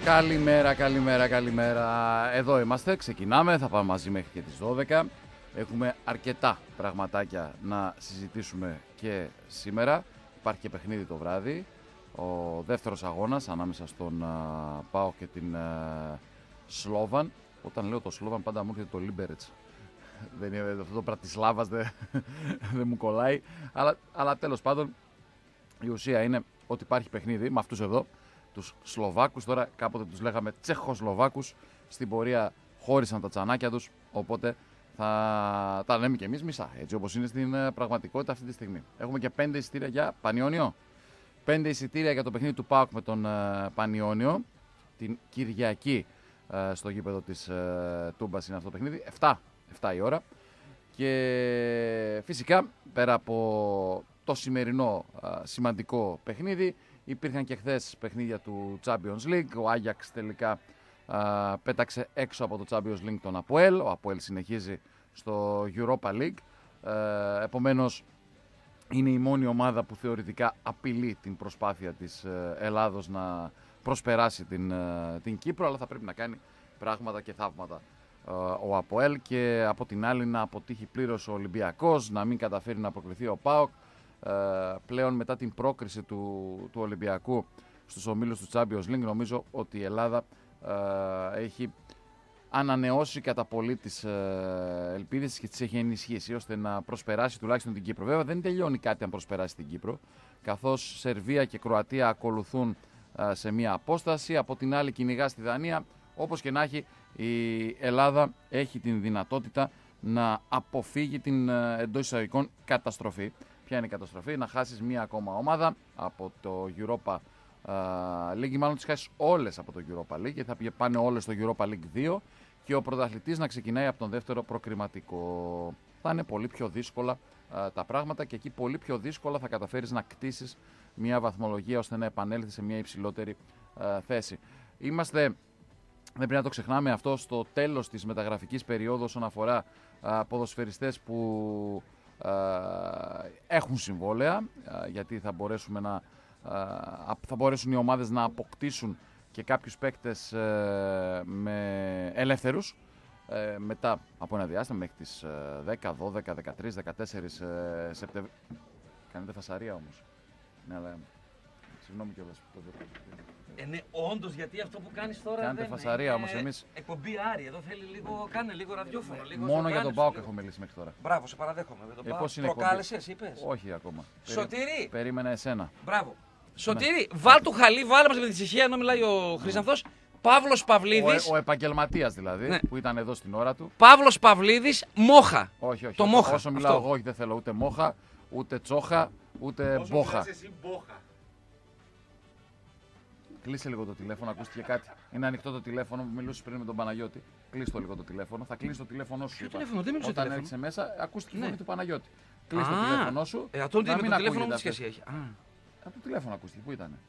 Καλημέρα. Εδώ είμαστε, ξεκινάμε, θα πάμε μαζί μέχρι και τις 12. Έχουμε αρκετά πραγματάκια να συζητήσουμε και σήμερα. Υπάρχει και παιχνίδι το βράδυ. Ο δεύτερος αγώνας ανάμεσα στον ΠΑΟΚ και την Σλόβαν. Όταν λέω το Σλόβαν πάντα μου έρχεται το Λίμπερετς. Αυτό το Πρατισλάβας δεν μου κολλάει. Αλλά τέλος πάντων η ουσία είναι ότι υπάρχει παιχνίδι με αυτούς εδώ. Τους Σλοβάκους, τώρα κάποτε τους λέγαμε Τσεχοσλοβάκους, στην πορεία χώρισαν τα τσανάκια τους, οπότε θα τα λέμε και εμείς μισά, έτσι όπως είναι στην πραγματικότητα αυτή τη στιγμή. Έχουμε και 5 εισιτήρια για Πανιόνιο, 5 εισιτήρια για το παιχνίδι του ΠΑΟΚ με τον Πανιόνιο, την Κυριακή στο γήπεδο της Τούμπας είναι αυτό το παιχνίδι, 7 η ώρα και φυσικά πέρα από το σημερινό σημαντικό παιχνίδι, υπήρχαν και χθες παιχνίδια του Champions League. Ο Άγιαξ τελικά πέταξε έξω από το Champions League τον Αποέλ. Ο Αποέλ συνεχίζει στο Europa League. Επομένως, είναι η μόνη ομάδα που θεωρητικά απειλεί την προσπάθεια της Ελλάδος να προσπεράσει την Κύπρο, αλλά θα πρέπει να κάνει πράγματα και θαύματα ο Αποέλ και από την άλλη να αποτύχει πλήρως ο Ολυμπιακός, να μην καταφέρει να προκριθεί ο ΠΑΟΚ. Πλέον μετά την πρόκριση του Ολυμπιακού στους ομίλους του Champions League, νομίζω ότι η Ελλάδα έχει ανανεώσει κατά πολύ τις ελπίδες και τις έχει ενισχύσει ώστε να προσπεράσει τουλάχιστον την Κύπρο. Βέβαια δεν τελειώνει κάτι αν προσπεράσει την Κύπρο, καθώς Σερβία και Κροατία ακολουθούν σε μία απόσταση, από την άλλη κυνηγά στη Δανία. Όπως και να έχει, η Ελλάδα έχει την δυνατότητα να αποφύγει την εντός εισαγωγικών καταστροφή. Ποια είναι η καταστροφή? Να χάσεις μία ακόμα ομάδα από το Europa League, μάλλον τις χάσεις όλες από το Europa League και θα πάνε όλες στο Europa League 2 και ο πρωταθλητής να ξεκινάει από τον δεύτερο προκριματικό. Θα είναι πολύ πιο δύσκολα τα πράγματα και εκεί πολύ πιο δύσκολα θα καταφέρεις να κτίσεις μία βαθμολογία ώστε να επανέλθει σε μία υψηλότερη θέση. Δεν πρέπει να το ξεχνάμε αυτό στο τέλος της μεταγραφικής περίοδου όσον αφορά ποδοσφαιριστές που έχουν συμβόλαια, γιατί θα μπορέσουν οι ομάδες να αποκτήσουν και κάποιους παίκτες με ελεύθερους μετά από ένα διάστημα μέχρι τις 10, 12, 13, 14 Σεπτεμβρίου. Κάνετε φασαρία όμως. Ναι, αλλά συγγνώμη κιόλας. Ναι, όντως, γιατί αυτό που κάνεις τώρα κάνετε δεν φασαρία είναι όμως εμείς. Εκπομπή Άρη, εδώ θέλει λίγο, κάνε λίγο ραδιόφωνο. Λίγο μόνο για τον ΠΑΟΚ έχω μιλήσει μέχρι τώρα. Μπράβο, σε παραδέχομαι. Πώς είναι προκάλεσες, είπες? Όχι ακόμα. Σωτήρη! Περίμενα εσένα. Μπράβο. Σωτήρη, βάλ του χαλί, βάλε μας με την ησυχία ενώ μιλάει ο Χρυσανθός. Παύλος Παυλίδης. Ο επαγγελματίας δηλαδή, ναι, που ήταν εδώ στην ώρα του. Παύλος Παυλίδης, μόχα. Όχι. Το μόχα. Όσο μιλάω εγώ, όχι, δεν θέλω ούτε μόχα, ούτε τσόχα, ούτε μπόχα. Κλείσε λίγο το τηλέφωνο, ακούστηκε κάτι. Είναι ανοιχτό το τηλέφωνο που μιλούσε πριν με τον Παναγιώτη. Κλείσε το λίγο το τηλέφωνο. Θα κλείσει το τηλέφωνό σου. Ποιο τηλέφωνο, δεν μιλούσε. Όταν έρχεσαι μέσα, ακούστηκε η φωνή του Παναγιώτη. Κλείσε το τηλέφωνο σου. Αυτό το τηλέφωνο μου τι σχέση έχει? Από το τηλέφωνο ακούστηκε. Πού ήταν?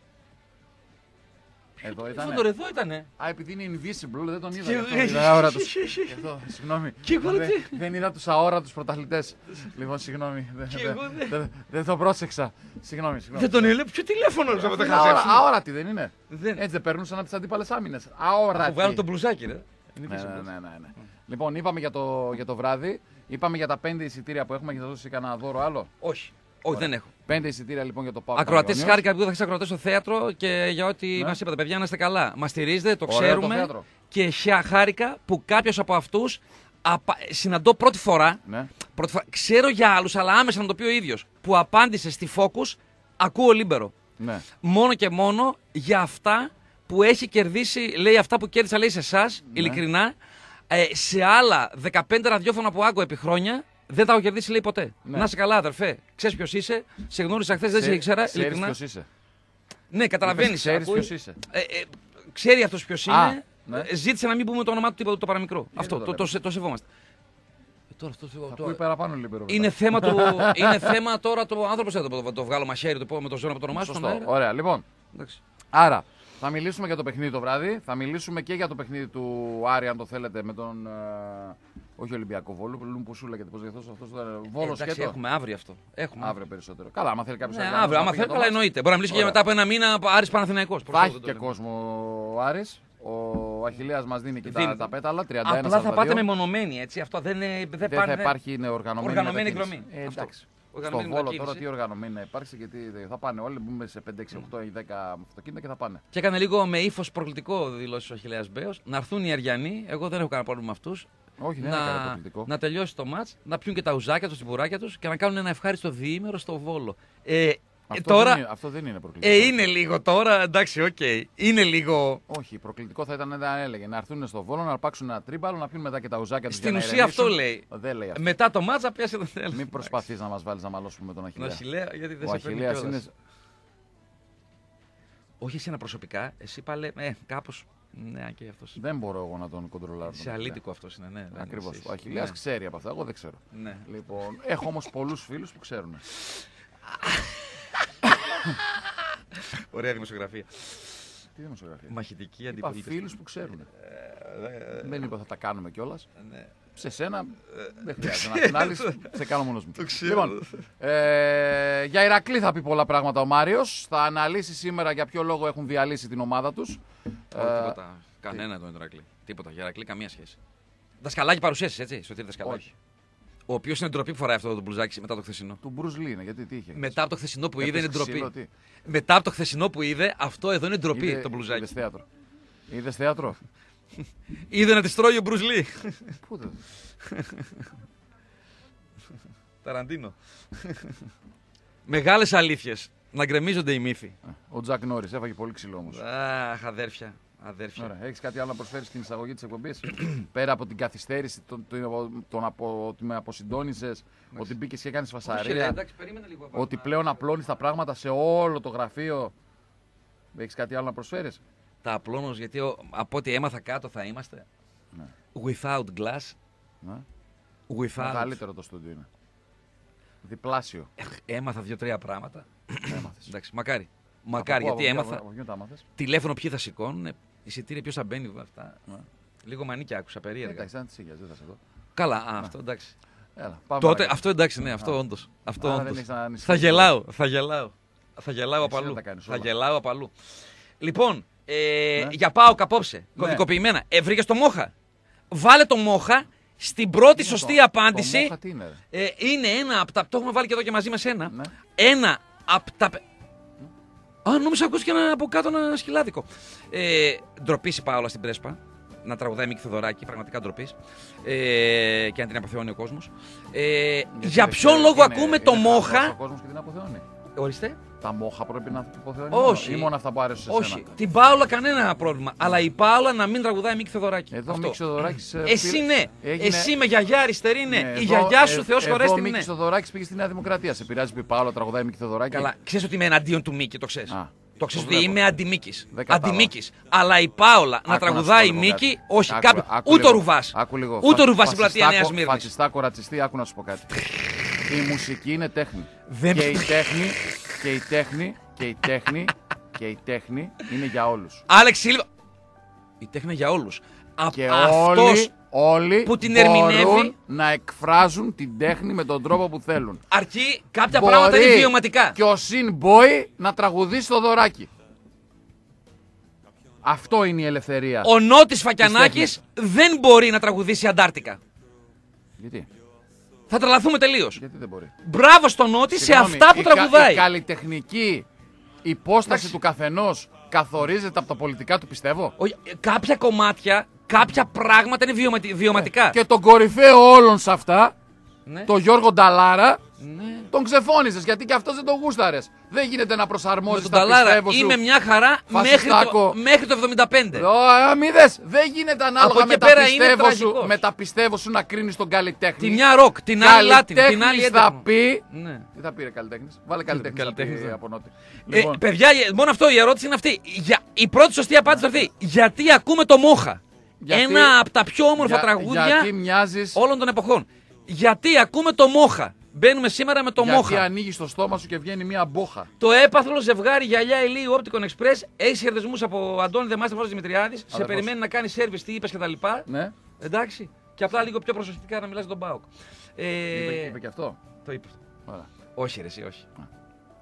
Εδώ ήταν. Εδώ ήτανε. Επειδή είναι invisible, δεν τον είδα. Αόρατος. Συγγνώμη. Δεν είδα τους αόρατους πρωταθλητές. Λοιπόν, συγγνώμη. Δεν το πρόσεξα. Συγγνώμη. Δεν τον είδα. Ποιο τηλέφωνο θα τα χαζέψουμε? Αόρατη δεν είναι? Έτσι δεν περνούσαν από τις αντίπαλες άμυνες. Αόρατη. Που βγάλω το μπλουζάκι, ρε. Ναι. Λοιπόν, είπαμε για το βράδυ. Είπαμε για τα 5 εισιτήρια που έχουμε και θα δώσει κανένα δώρο άλλο. Όχι. Όχι, δεν έχω. 5 εισιτήρια λοιπόν για το ΠΑΟΚ. Ακροατές, χάρηκα που θα έχεις ακροατές στο θέατρο και για ό,τι μας είπατε. Παιδιά, να είστε καλά. Μας στηρίζετε, το ξέρουμε. Και χάρηκα που κάποιος από αυτούς συναντώ πρώτη φορά. Ναι. Ξέρω για άλλους, αλλά άμεσα να το πει ο ίδιος. Που απάντησε στη Focus, ακούω Λίμπερο. Ναι. Μόνο και μόνο για αυτά που έχει κερδίσει, λέει αυτά που κέρδισα, λέει σε εσάς, ναι, ειλικρινά. Σε άλλα 15 ραδιόφωνα που άκουγα επί χρόνια. Δεν τα έχω κερδίσει, λέει, ποτέ. Ναι. Να είσαι καλά, αδερφέ. Ξέρεις ποιος είσαι. Σε γνώρισα χθες, δεν σε ήξερα. Ξέρεις ποιος είσαι. Ναι, καταλαβαίνεις. Ξέρεις ποιος είσαι. Ξέρει αυτός ποιος είναι. Ναι. Ζήτησε να μην πούμε το όνομά του το παραμικρό. Αυτό το σεβόμαστε. Τώρα αυτό ακούει παραπάνω Λίμπερο. Είναι θέμα τώρα το άνθρωπος εδώ. Το βγάλω μαχαίρι, το πω με το ζώο, με το όνομά σου. Ωραία, λοιπόν. Άρα, θα μιλήσουμε για το παιχνίδι το βράδυ. Θα μιλήσουμε και για το παιχνίδι του Άρη, αν το θέλετε, με τον. Όχι Ολυμπιακό Βόλο, που σου λέγεται, πώς διαθέτω αυτό ήταν Βόλο σκέτο. Έχουμε αύριο αυτό. Αύριο περισσότερο. Καλά, άμα θέλει κάποιο να αύριο, άμα θέλει, καλά εννοείται. Μπορεί να μιλήσει και για μετά από ένα μήνα Άρης Παναθηναϊκός. Θα έχει και κόσμο ο Άρης. Ο Αχιλλέας μας δίνει και τα πέταλα, 31-42. Απλά θα πάτε μεμονωμένοι, έτσι. Αυτό δεν θα υπάρχει οργανωμένη εκδρομή. Εντάξει. Στο Βόλο τώρα τι οργανωμένη να υπάρξει, γιατί θα πάνε όλοι, μπούμε σε 5, 6, 8 ή 10 αυτοκίνητα και θα πάνε. Και έκανε λίγο με ύφος προκλητικό δηλώσει ο Αχιλλέας Μπέος. Να έρθουν οι Αριανοί, εγώ δεν έχω κανένα πρόβλημα με αυτούς. Όχι, δεν έκανε προκλητικό. Να τελειώσει το μάτς, να πιούν και τα ουζάκια τους, τσιμπουράκια τους και να κάνουν ένα ευχάριστο διήμερο στο Βόλο. Αυτό δεν είναι προκλητικό. Είναι λίγο τώρα, εντάξει, οκ. Είναι λίγο. Όχι, προκλητικό θα ήταν να έλεγε να έρθουν στο Βόλο, να αρπάξουν ένα τρίμπαλο, να πιούν μετά και τα ουζάκια τους. Στην ουσία αυτό λέει. Δεν λέει αυτό. Μετά το μάτσα πιάσε το τέλος. Μην προσπαθείς να μας βάλεις να μαλώσουμε με τον Αχιλλέα. Γιατί δεν ο Αχιλλέας είναι. Όχι εσένα προσωπικά, εσύ πάλι. Κάπως. Ναι, και αυτός. Δεν μπορώ εγώ να τον κοντρολάρω. Σε αλήτικο αυτός είναι, ναι. Ακριβώς. Ο Αχιλλέας ξέρει από αυτά, εγώ δεν ξέρω. Ναι. Λοιπόν, έχω όμως πολλούς φίλους που ξέρουν. Ωραία δημοσιογραφία. Τι δημοσιογραφία? Μαχητική αντιπολίτευση. Είπα φίλους που ξέρουν. Δεν είπα θα τα κάνουμε κιόλας. Ναι. Σε σένα δεν χρειάζεται να την άλλη, σε κάνω μόνος μου. Λοιπόν, για Ηρακλή θα πει πολλά πράγματα ο Μάριος. Θα αναλύσει σήμερα για ποιο λόγο έχουν διαλύσει την ομάδα τους. Τίποτα. Κανένα τον Ηρακλή. Τίποτα. Για Ηρακλή καμία σχέση. Δασκαλάκι παρουσίασες, έτσι. Σωτήρη Δασκαλάκι. Ο οποίος είναι ντροπή που φοράει αυτό το μπλουζάκι μετά το χθεσινό. Του Μπρουζ Λί είναι, γιατί τι είχε. Μετά από το χθεσινό που είδε είναι ντροπή. Μετά από το χθεσινό που είδε, αυτό εδώ είναι ντροπή το μπλουζάκι. Είδες θέατρο. Είδες θέατρο. Είδε να τη τρώει ο Μπρουζ Λί. Πού δεν. Ταραντίνο. Μεγάλες αλήθειες. Να γκρεμίζονται οι μύθοι. Ο Τζακ Νόρις έφαγε πολύ ξύλο όμως. Αχ, αδέρφια. Ωραία. Έχεις κάτι άλλο να προσφέρεις στην εισαγωγή της εκπομπής? Πέρα από την καθυστέρηση, ότι με αποσυντώνησες, ότι μπήκες και έκανες φασαρία, ότι πλέον απλώνεις τα πράγματα σε όλο το γραφείο. Έχεις κάτι άλλο να προσφέρεις? Τα απλώνω γιατί από ό,τι έμαθα κάτω θα είμαστε. Ναι. Without glass. Ναι. Without... Μεγαλύτερο το στούντιο είναι. Διπλάσιο. Έμαθα 2-3 πράγματα. Έμαθες. Εντάξει, μακάρι. Μακάρι, γιατί έμαθα. Τηλέφωνο ποιοι θα σηκώνουν, εισιτήρια ποιο θα μπαίνει, αυτά. Ναι. Λίγο μανίκια άκουσα περίεργα. Εντάξει, αν τη δεν θα σε δω. Καλά, αυτό εντάξει. Έλα, τότε αυτό εντάξει, ναι, αυτό όντως. Θα γελάω από αλλού. Λοιπόν, για ΠΑΟΚ απόψε, κωδικοποιημένα. Βρήκες το Μόχα. Βάλε το Μόχα. Στην πρώτη σωστή απάντηση. Το Μόχα τι είναι? Είναι ένα από τα. Το έχουμε βάλει και εδώ και μαζί με σένα. Ναι. Ένα από τα. Νόμιζα ακούστηκε από κάτω ένα σκυλάδικο. Ντροπή η Πάολα στην Πρέσπα. Να τραγουδάει Μίκη Θοδωράκη, πραγματικά ντροπή. Και να την αποθεώνει ο κόσμος. Για ποιο λόγο ακούμε το Μόχα. Ο κόσμος και την αποθεώνει. Ορίστε. Τα Μόχα πρέπει να αποθεώνει. Όχι. Ή μόνο αυτά που άρεσαν σε όχι. σένα. Την Πάολα κανένα πρόβλημα. Αλλά η Πάολα να μην τραγουδάει Μίκη Θοδωράκη. Εδώ Μίκη Θοδωράκης. Εσύ ναι. Εσύ με γιαγιά αριστερή ναι. Η γιαγιά σου Θεός χωρέστη ναι. Μίκη Θοδωράκης πήγε στη Νέα Δημοκρατία. Σε πειράζει που η Πάολα τραγουδάει Μίκη Θοδωράκη? Καλά. Ξέρεις ότι είμαι εναντίον του Μίκη, το ξέρεις. Το ξέρεις ότι είμαι αντιμίκης. Αντιμίκης. Αλλά η Πάολα να τραγουδάει Μίκη, όχι κάποιο. Ούτε ο Ρουβάς. Ούτε ο Ρουβάς στην πλατεία Νέας Σμύρνης. Φατσιστάκο, ρατσιστή, άκου να σου πω κάτι. Η μουσική είναι τέχνη. Και η τέχνη είναι για όλους. Άλεξ Σίλβα. Η τέχνη είναι για όλους. Και αυτός όλοι που την ερμηνεύει να εκφράζουν την τέχνη με τον τρόπο που θέλουν. Αρκεί κάποια πράγματα είναι βιωματικά. Και ο Συνμπόι να τραγουδήσει το δωράκι. Αυτό είναι η ελευθερία. Ο Νότης Φακιανάκης δεν μπορεί να τραγουδήσει Αντάρτικα. Γιατί? Θα τρελαθούμε τελείως. Γιατί δεν μπορεί? Μπράβο στον Νότη σε αυτά που τραγουδάει. Η καλλιτεχνική υπόσταση του καθενός καθορίζεται από τα πολιτικά του, πιστεύω. Κάποια κομμάτια, κάποια πράγματα είναι βιωματικά. Και τον κορυφαίο όλων σε αυτά, τον Γιώργο Νταλάρα, τον ξεφώνησες γιατί και αυτός δεν τον γούσταρες. Δεν γίνεται να προσαρμόζεις τα πιστεύω σου. Είμαι μια χαρά μέχρι το 75. Αμύδες, δεν γίνεται ανάλογα με τα πιστεύω σου να κρίνεις τον καλλιτέχνη. Τη μια ροκ, την άλλη λάτιν, την άλλη έντεχνο. Θα πει. Τι θα πει ρε καλλιτέχνης? Βάλε καλλιτέχνης από Νότι. Παιδιά, μόνο αυτό η ερώτηση είναι αυτή. Η πρώτη σωστή απάντηση είναι αυτή. Γιατί ακούμε το Μόχα? Ένα από τα πιο όμορφα τραγούδια όλων των εποχών. Γιατί ακούμε το Μόχα? Μπαίνουμε σήμερα με το Μόχα. Γιατί ανοίγει το στόμα σου και βγαίνει μια μπόχα. Το έπαθλο ζευγάρι γυαλιά ηλίου Opticon Express. Έχει χαιρετισμούς από Αντώνη Δεμάστερ Φώτης Δημητριάδης. Σε περιμένει να κάνει σέρβις, τι είπες κτλ. Ναι. Εντάξει. Και απλά λίγο πιο προσεκτικά να μιλάς για τον ΠΑΟΚ. Είπε και αυτό. Το είπε. Όχι, ρε, εσύ, όχι.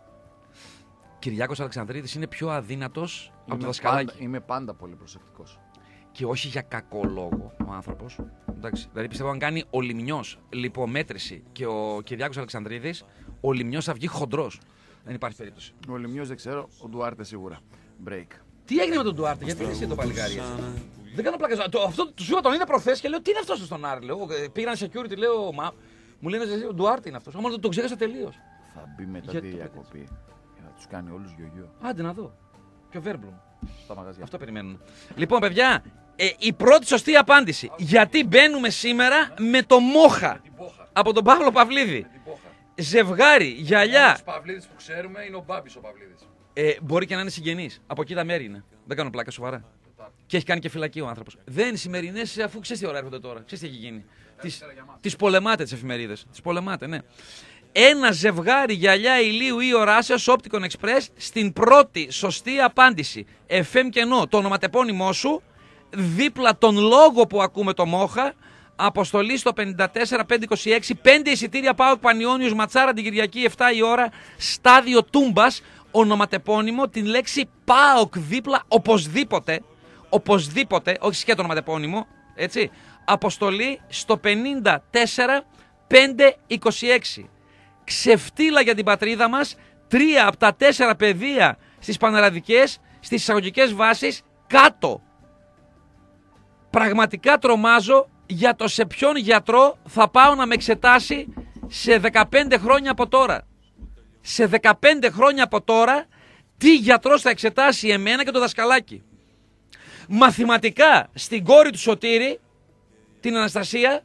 Κυριάκος Αλεξανδρίδης είναι πιο αδύνατος από το Δασκαλάκι. Είμαι πάντα πολύ προσεκτικός. Και όχι για κακό λόγο ο άνθρωπος. Εντάξει. Δηλαδή πιστεύω αν κάνει ο Λιμνιός λιπομέτρηση και ο Κυριάκος Αλεξανδρίδης, ο Λιμνιός θα βγει χοντρός. Δεν υπάρχει περίπτωση. Ο Λιμνιός δεν ξέρω, ο Ντουάρτε σίγουρα. Break. Τι έγινε με τον Ντουάρτε, γιατί είσαι το παλικάρι. Δεν κάνω πλάκα. Αυτό του είπα, τον είδα προχθές και λέω τι είναι αυτό στον Άρη. Πήγαν security, λέω μα. Μου λένε ο Ντουάρτε είναι αυτό. Όμως τον ξέχασα τελείως. Θα μπει μετά τη διακοπή και θα τους κάνει όλους γιογιό. Άντε να δω. Και ο Βέρμπλουμ. Στα μαγαζιά. Αυτό περιμένουν. Λοιπόν, παιδιά, η πρώτη σωστή απάντηση. Γιατί μπαίνουμε σήμερα με το Μόχα από τον Παύλο Παυλίδη. Ζευγάρι, γυαλιά. Ο Παυλίδης που ξέρουμε είναι ο Μπάμπης ο Παυλίδης. Μπορεί και να είναι συγγενής. Από εκεί τα μέρη είναι. Δεν κάνω πλάκα, σοβαρά. Και έχει κάνει και φυλακή ο άνθρωπος. Δεν σημερινές, αφού ξέρεις τι ώρα έρχονται τώρα. Ξέρεις τι έχει γίνει. Τις πολεμάτε τις εφημερίδες. Τις πολεμάτε, ναι. Ένα ζευγάρι γυαλιά ηλίου ή οράσεως Opticon Express στην πρώτη σωστή απάντηση. FM κενό, το ονοματεπώνυμό σου, δίπλα τον λόγο που ακούμε το Μόχα, αποστολή στο 54526, 5 εισιτήρια ΠΑΟΚ Πανιώνιος Ματσάρα την Κυριακή 7 η ώρα, στάδιο Τούμπας, ονοματεπώνυμο, την λέξη ΠΑΟΚ δίπλα, οπωσδήποτε, όχι σκέτο ονοματεπώνυμο, έτσι, αποστολή στο 54526. Ξεφτύλα για την πατρίδα μας, 3 από τα 4 παιδεία στις πανελλαδικές, στις εισαγωγικές βάσεις, κάτω. Πραγματικά τρομάζω για το σε ποιον γιατρό θα πάω να με εξετάσει σε 15 χρόνια από τώρα. Σε 15 χρόνια από τώρα, τι γιατρός θα εξετάσει εμένα και το δασκαλάκι. Μαθηματικά, στην κόρη του Σωτήρη, την Αναστασία,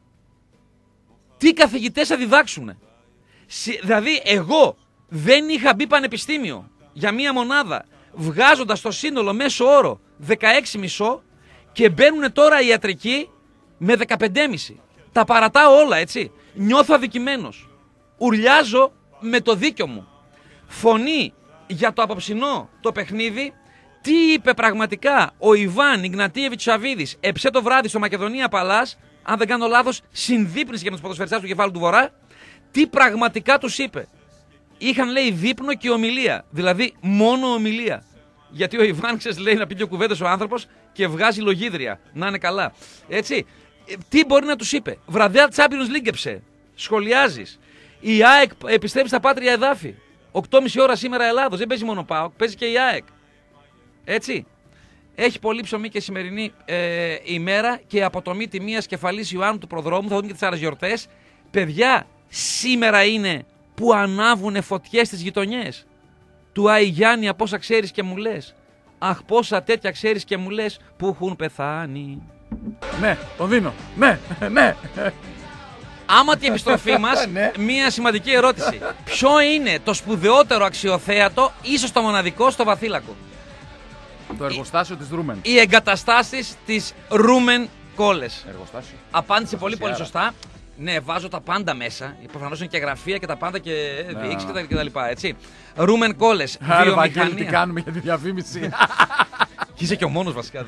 τι καθηγητές θα διδάξουνε. Δηλαδή, εγώ δεν είχα μπει πανεπιστήμιο για μία μονάδα, βγάζοντας το σύνολο μέσο όρο 16,5 και μπαίνουν τώρα οι ιατρικοί με 15,5. Τα παρατάω όλα, έτσι. Νιώθω αδικημένος. Ουρλιάζω με το δίκιο μου. Φωνή για το απόψινό το παιχνίδι. Τι είπε πραγματικά ο Ιβάν Ιγνατίεβιτς Σαβίδης εψέ το βράδυ στο Μακεδονία Παλάς, αν δεν κάνω λάθος, συνδείπνησε για τους ποδοσφαιριστές του κεφάλου του Βορρά. Τι πραγματικά τους είπε. Είχαν, λέει, δείπνο και ομιλία. Δηλαδή μόνο ομιλία. Γιατί ο Ιβάν, ξέρεις, λέει να πει δύο κουβέντες ο άνθρωπος και βγάζει λογίδρια. Να είναι καλά. Έτσι. Τι μπορεί να τους είπε. Βραδιά Champions League εψέ. Σχολιάζεις. Η ΑΕΚ επιστρέφει στα πάτρια εδάφη. 8,5 ώρα σήμερα Ελλάδος. Δεν παίζει μόνο ΠΑΟΚ, παίζει και η ΑΕΚ. Έτσι. Έχει πολύ ψωμί και σημερινή ημέρα και αποτομή τιμίας κεφαλής Ιωάννου του Προδρόμου. Θα δούμε και τις άλλες γιορτές. Παιδιά, σήμερα είναι που ανάβουνε φωτιές στις γειτονιές. Του Άι Γιάννη, από όσα ξέρεις και μου λες. Αχ, πόσα τέτοια ξέρεις και μου λες που έχουν πεθάνει. Ναι, τον δίνω. Ναι, ναι. Άμα την επιστροφή μας, μία σημαντική ερώτηση. Ποιο είναι το σπουδαιότερο αξιοθέατο, ίσως το μοναδικό, στο Βαθύλακο? Το εργοστάσιο της Ρούμεν. Οι εγκαταστάσεις της Ρούμεν Κόλες. Εργοστάσιο. Απάντησε πολύ πολύ σωστά. Ναι, βάζω τα πάντα μέσα. Προφανώς είναι και γραφεία και τα πάντα και διοίκηση και τα λοιπά, έτσι. Ρούμεν Κόλες. Βαγγέλη, τι κάνουμε για τη διαφήμιση. Και είσαι και ο μόνος βασικά.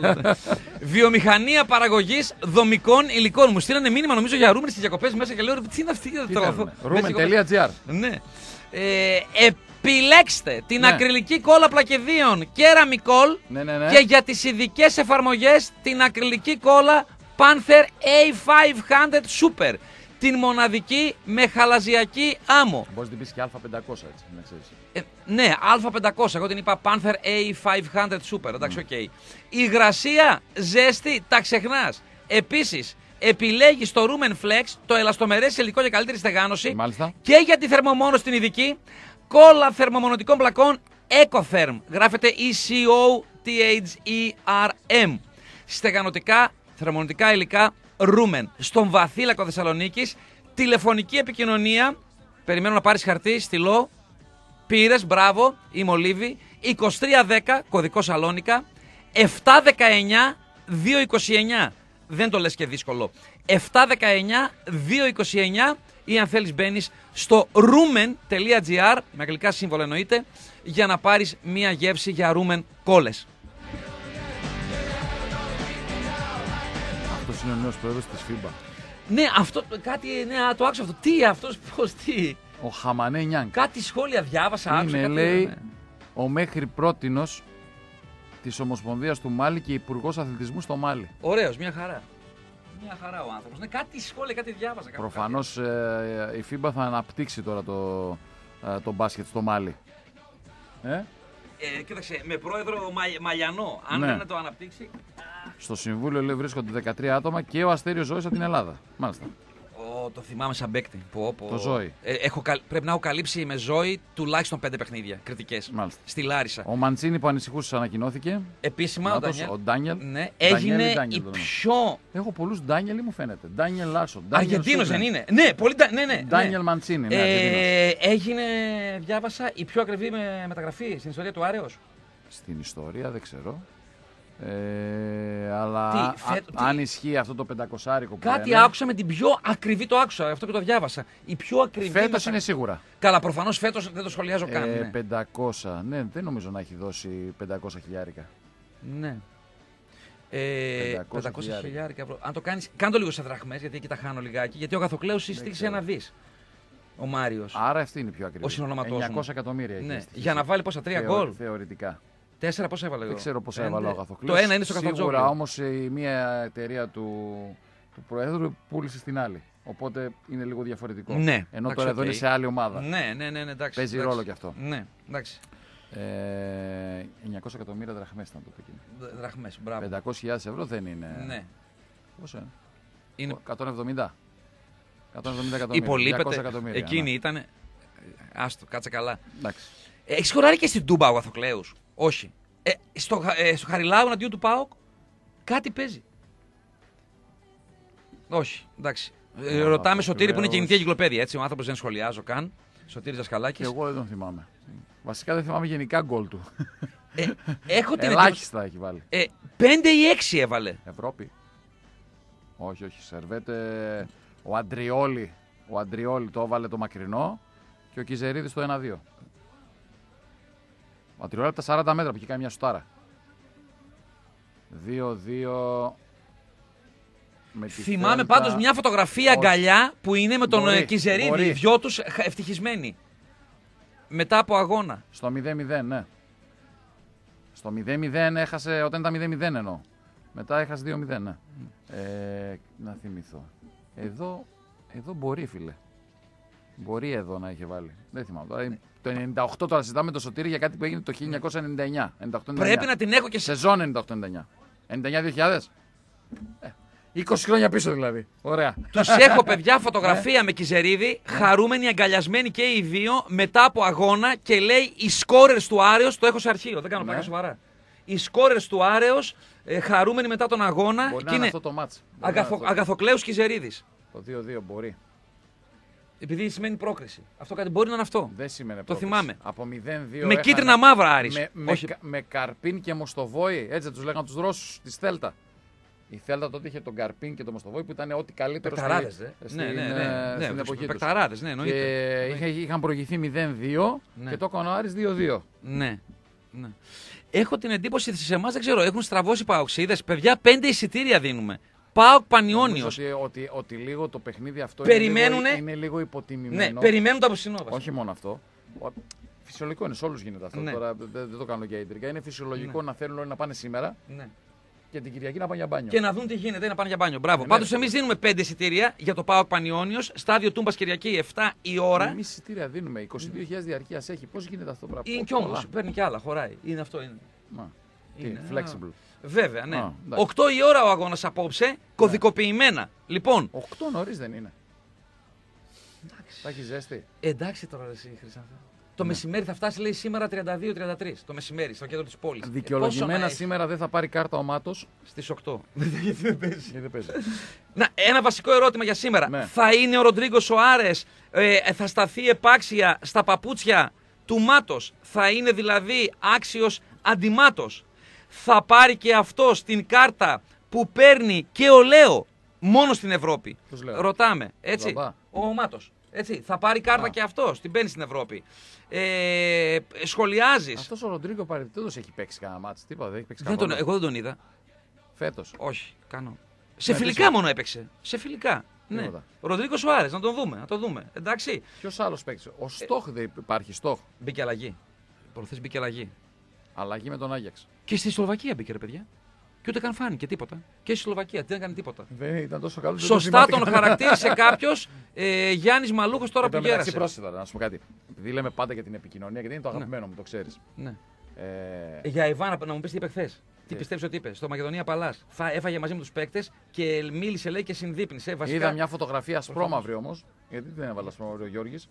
Βιομηχανία παραγωγής δομικών υλικών. Μου στείλανε μήνυμα νομίζω για Ρούμεν στις διακοπές μέσα και λέω τι είναι αυτή για το τρόπο. Ρούμεν.gr. Ναι. Επιλέξτε την ακριλική κόλλα πλακεδίων Keramicol και για τις ειδικές εφαρμογές την ακριλική κόλλα Panther A500 Super. Την μοναδική με χαλαζιακή άμμο. Μπορείς να την πεις και Α500 έτσι, να ξέρεις. Ναι, Α500. Εγώ την είπα Panther A500 Super. Εντάξει, οκ. Υγρασία, ζέστη, τα ξεχνάς. Επίσης, επιλέγεις το Rumen Flex, το ελαστομερές υλικό για καλύτερη στεγάνωση. Μάλιστα. Και για τη θερμομόνωση την ειδική, κόλλα θερμομονωτικών πλακών EcoTherm. Γράφεται ECOTHERM. Στεγανωτικά, θερμομονωτικά υλικά Rumen. Στον Βαθύλακο Θεσσαλονίκης. Τηλεφωνική επικοινωνία. Περιμένω να πάρεις χαρτί, στυλό. Πήρες, μπράβο, είμαι ο Λίβη. 2310, κωδικό Σαλόνικα. 719-229. Δεν το λες και δύσκολο. 719-229 ή αν θέλεις μπαίνεις στο rumen.gr, με αγγλικά σύμβολα εννοείται, για να πάρεις μία γεύση για Rumen κόλλες. Αυτός είναι ο νέος πρόεδρος της FIBA. Ναι, αυτό κάτι, ναι, το άκουσα αυτό. Τι αυτός, πώς, τι. Ο Χαμανέ Νιάνγκ. Κάτι σχόλια διάβασα, άκουσα. Είναι, κάτι, λέει, ναι. ο μέχρι πρότινος της Ομοσπονδίας του Μάλι και υπουργός αθλητισμού στο Μάλι. Ωραίος, μια χαρά. Μια χαρά ο άνθρωπος. Ναι, κάτι σχόλια, κάτι διάβαζα. Προφανώς η FIBA θα αναπτύξει τώρα το μπάσκετ στο Μάλι. Κοίταξε, με πρόεδρο Μαλιανό, αν δεν το αναπτύξει. Στο Συμβούλιο λέει βρίσκονται 13 άτομα και ο Αστέριος Ζώης από την Ελλάδα. Μάλιστα. Το θυμάμαι σαν παίκτη. Το Ζώη. Πρέπει να έχω καλύψει με Ζώη τουλάχιστον 5 παιχνίδια κριτικές. Μάλιστα. Στη Λάρισα. Ο Μαντσίνη που ανησυχούσε ανακοινώθηκε. Επίσημα ο Ντάνιελ. Ναι, έγινε η πιο. Έχω πολλούς Ντάνιελ, μου φαίνεται. Ντάνιελ Λάρσον. Αργεντίνος δεν είναι. Ναι, πολύ. Ντάνιελ Μαντσίνη. Έγινε, διάβασα, η πιο ακριβή μεταγραφή στην ιστορία του Άρεος. Στην ιστορία δεν ξέρω. Αλλά αν ισχύει αυτό το 500άρικο που κάτι λένε, άκουσα με την πιο ακριβή, το άκουσα αυτό και το διάβασα. Η πιο ακριβή. Φέτος είναι σίγουρα. Καλά, προφανώς φέτος δεν το σχολιάζω καν. 500. Ναι, δεν νομίζω να έχει δώσει 500 χιλιάρικα. Ναι. 500 χιλιάρικα. Αν το κάνεις, κάνε το λίγο σε δραχμές, γιατί εκεί τα χάνω λιγάκι. Γιατί ο Αγαθοκλέους συστήριξε 1 δις. Ο Μάριος. Άρα αυτή είναι η πιο ακριβή. Ο συνονόματός 900 εκατομμύρια. Ναι. Για να βάλει πόσα 3 γκολ. Θεωρητικά. 4 πόσα έβαλε. Δεν ξέρω πόσα έβαλε ο Αγαθοκλέους. Το ένα είναι στο Καθατζόγλιο. Σίγουρα όμως η μία εταιρεία του Προέδρου πούλησε στην άλλη. Οπότε είναι λίγο διαφορετικό. Ναι. Ενώ τώρα εδώ είναι σε άλλη ομάδα. Ναι, εντάξει. Παίζει ρόλο κι αυτό. Ναι, εντάξει. 900 εκατομμύρια δραχμές ήταν τότε εκείνο. Δραχμές, μπράβο. 500.000 ευρώ δεν είναι. Ναι. Πόσο είναι? Είναι 170. 170 εκατομμύρια. Υπολείπεται. Εκείνη ήταν. Άστο, κάτσε καλά. Εντάξει. Έχει σκοράρει και στην Τούμπα ο Αγαθοκλέους? Όχι. Στο Χαριλάου αντίον του ΠΑΟΚ κάτι παίζει. Όχι, εντάξει. Ρωτάμε Σωτήρη που είναι κινητή εγκυκλοπαίδεια. Έτσι, ο άνθρωπος δεν σχολιάζω καν. Σωτήρης Δασκαλάκης. Εγώ δεν τον θυμάμαι. Βασικά δεν θυμάμαι γενικά γκολ του. Ελάχιστα έχει βάλει. 5 ή 6 έβαλε. Ευρώπη. Όχι. Σερβέτε. Ο Αντριόλι το έβαλε το μακρινό και ο Κιζερίδης το 1-2. Ο Αντριόλι από τα 40 μέτρα που είχε κάνει μια σουτάρα. 2-2. Θυμάμαι πάντως μια φωτογραφία αγκαλιά που είναι με τον Κιζερίδη. Οι δυο τους ευτυχισμένοι. Μετά από αγώνα. Στο 0-0, ναι. Στο 0-0 έχασε, όταν ήταν 0-0 εννοώ. Μετά έχασε 2-0, ναι. Να θυμηθώ. Εδώ μπορεί, φίλε. Μπορεί εδώ να είχε βάλει. Δεν θυμάμαι. Το 98 τώρα συζητάμε το Σωτήρι για κάτι που έγινε το 1999. Πρέπει να την έχω και σε σεζόν 98-99. 99-2000. 20 χρόνια πίσω δηλαδή. Ωραία. Τους έχω, παιδιά, φωτογραφία με Κιζερίδη, χαρούμενοι, αγκαλιασμένοι και οι δύο μετά από αγώνα και λέει οι σκόρερς του Άρεος, το έχω σε αρχείο, δεν κάνω πλάκα σοβαρά. Οι σκόρερς του Άρεος, χαρούμενοι μετά τον αγώνα. Μπορεί και είναι αυτό το μάτς. Αγαθοκλέους Κιζερίδης. Το 2-2 μπορεί. Επειδή σημαίνει πρόκριση. Αυτό κάτι μπορεί να είναι αυτό. Δεν σημαίνει το θυμάμαι. Από 0-2. Με κίτρινα μαύρα Άρης. Με Καρπίν και Μοστοβόη, έτσι τους λέγανε τους Ρώσους τη Θέλτα. Η Θέλτα τότε είχε τον Καρπίν και τον Μοστοβόη που ήταν ό,τι καλύτερο στην εποχή τους. Ναι, εννοείται. Και είχαν προηγηθεί 0-2 και το έκανε ο Άρης 2-2. Ναι. Έχω την εντύπωση ότι σε εμάς δεν ξέρω, έχουν στραβώσει παοξίδες. Παιδιά, 5 εισιτήρια δίνουμε. ΠΑΟΚ Πανιώνιος. Ότι λίγο το παιχνίδι αυτό είναι λίγο υποτιμημένο. Ναι, περιμένουν το αποσυνόβαση. Όχι μόνο αυτό. Φυσιολογικό είναι, σε όλους γίνεται αυτό. Τώρα δεν το κάνω για ιδρυτικά. Είναι φυσιολογικό να θέλουν όλοι να πάνε σήμερα. Και την Κυριακή να πάνε για μπάνιο. Και να δουν τι γίνεται, να πάνε για μπάνιο. Μπράβο. Πάντως, εμείς δίνουμε 5 εισιτήρια για το ΠΑΟΚ Πανιώνιος, στάδιο Τούμπας Κυριακή 7 η ώρα. Εμείς εισιτήρια δίνουμε. 22.000 διαρκείας έχει. Πώς γίνεται αυτό το πράγμα? Είναι κι όμως, παίρνει κι άλλα, χωράει. Είναι αυτό. Είναι flexible. Βέβαια, ναι. 8 η ώρα ο αγώνας απόψε, κωδικοποιημένα. Λοιπόν. 8 νωρίς δεν είναι? Θα έχει ζέστη. Εντάξει τώρα, εσύ Χρυσάνθα. Το μεσημέρι θα φτάσει, λέει, σήμερα 32-33 το μεσημέρι στο κέντρο της πόλης. Δικαιολογημένα σήμερα δεν θα πάρει κάρτα ο Μάτος. Στις 8. Γιατί δεν παίζει. Να, ένα βασικό ερώτημα για σήμερα. Ναι. Θα είναι ο Ροντρίγκο Σοάρες, θα σταθεί επάξια στα παπούτσια του Μάτος. Θα είναι δηλαδή άξιος αντιμάτος. Θα πάρει και αυτός την κάρτα που παίρνει και ο Λέο μόνο στην Ευρώπη. Ρωτάμε. Έτσι. Ο Μάτος. Έτσι, θα πάρει κάρτα και αυτός, την παίρνει στην Ευρώπη. Σχολιάζεις. Αυτός ο Ροντρίγκο παρεπτόντως έχει παίξει κανένα μάτς. Τίποτα, δεν έχει παίξει κανένα. Εγώ δεν τον είδα. Φέτος. Όχι, κάνω. Σε φιλικά μόνο έπαιξε. Σε φιλικά. Ναι. Ο Ροντρίγκο Σοάρες, να τον δούμε. Εντάξει. Ποιος άλλος παίξει? Ο Στόχ δεν υπάρχει, Στόχ. Μπήκε αλλαγή. Προχθές μπήκε αλλαγή. Αλλαγή με τον Άγιαξ. Και στη Σλοβακία μπήκε, ρε παιδιά. Και ούτε καν φάνηκε τίποτα. Και στη Σλοβακία δεν έκανε τίποτα. Δεν ήταν τόσο καλό. Σωστά τον χαρακτήρισε κάποιο Γιάννης Μαλούχος τώρα που γέρασε. Πρόσθετα, να σου πω κάτι. Επειδή λέμε πάντα για την επικοινωνία, γιατί είναι το αγαπημένο μου, το ξέρεις. Ναι. Για Ιβάν, να μου πεις τι είπε χθες. Τι πιστεύεις ότι είπε? Στο Μακεδονία Παλάς. Έφαγε μαζί με τους παίκτες και μίλησε, λέει, και συνδείπνησε. Βασικά... Είδα μια φωτογραφία ασπρόμαυρη όμως. Γιατί δεν έβαλα ασπρόμαυρη ο Γιώργης.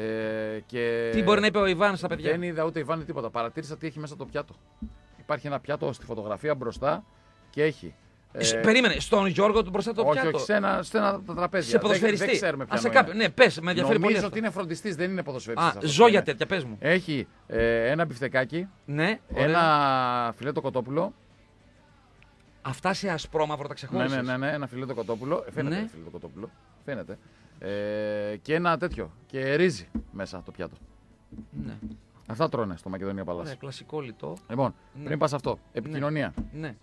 Τι μπορεί να είπε ο Ιβάν στα παιδιά? Δεν είδα ούτε Ιβάν τίποτα. Παρατήρησα τι έχει μέσα το πιάτο. Υπάρχει ένα πιάτο στη φωτογραφία μπροστά και έχει. Περίμενε, στον Γιώργο του μπροστά το πιάτο. Όχι, σε ένα τραπέζι. Σε ποδοσφαιριστή. Δεν ξέρουμε ποιο. Σε κάποιον. Ναι, πες, με ενδιαφέρει πολύ. Νομίζω ότι είναι φροντιστής, δεν είναι ποδοσφαιριστής. Ζω για τέτοια, πες μου. Έχει ένα μπιφτεκάκι. Ναι, ένα φιλέτο κοτόπουλο. Αυτά σε ασπρόμαυρο τα ξεχώρισες? Ναι, ένα φιλέτο κοτόπουλο. Φαίνεται φιλέτο κοτόπουλο. Φαίνεται. Και ένα τέτοιο. Και ρύζι μέσα το πιάτο. Ναι. Αυτά τρώνε στο Μακεδονία Παλάς. Ωραία, κλασικό λιτό. Λοιπόν, πριν πας αυτό, επικοινωνία. Ναι.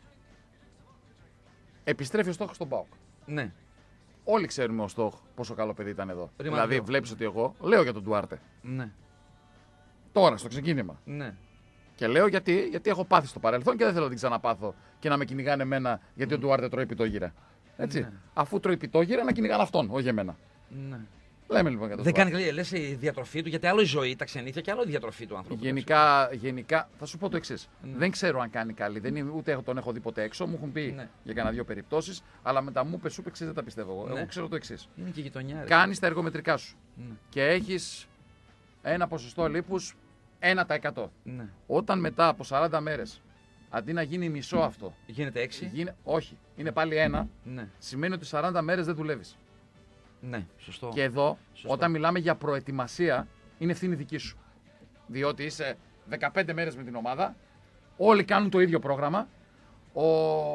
Επιστρέφει ο Στόχος στον ΠΑΟΚ. Ναι. Όλοι ξέρουμε ο Στόχ πόσο καλό παιδί ήταν εδώ. Ρήμα δηλαδή, βλέπεις ότι εγώ λέω για τον Ντουάρτε. Ναι. Τώρα, στο ξεκίνημα. Ναι. Και λέω γιατί έχω πάθει στο παρελθόν και δεν θέλω να την ξαναπάθω και να με κυνηγάνε εμένα γιατί ο Ντουάρτε τρώει πιτόγυρα. Έτσι. Ναι. Αφού τρώει πιτόγυρα, να κυνηγάνε αυτόν, όχι εμένα. Ναι. Λέμε λοιπόν για το δεν κάνει καλή, λες η διατροφή του, γιατί άλλο η ζωή, τα ξενύχια και άλλο η διατροφή του άνθρωπου. Γενικά, θα σου πω το εξής. Δεν ξέρω αν κάνει καλή, ούτε τον έχω δει ποτέ έξω. Μου έχουν πει για κανένα δύο περιπτώσεις, αλλά με τα μου είπε εξής δεν τα πιστεύω εγώ. Εγώ ξέρω το εξής. Είναι και γειτονιά. Κάνεις τα εργομετρικά σου και έχεις ένα ποσοστό λίπους 1%. Ναι. Όταν μετά από 40 μέρες αντί να γίνει μισό αυτό. Γίνεται 6. Όχι, είναι πάλι 1. Ναι. Σημαίνει ότι 40 μέρες δεν δουλεύεις. Ναι, σωστό. Και εδώ, όταν μιλάμε για προετοιμασία, είναι ευθύνη δική σου. Διότι είσαι 15 μέρες με την ομάδα, όλοι κάνουν το ίδιο πρόγραμμα. Ο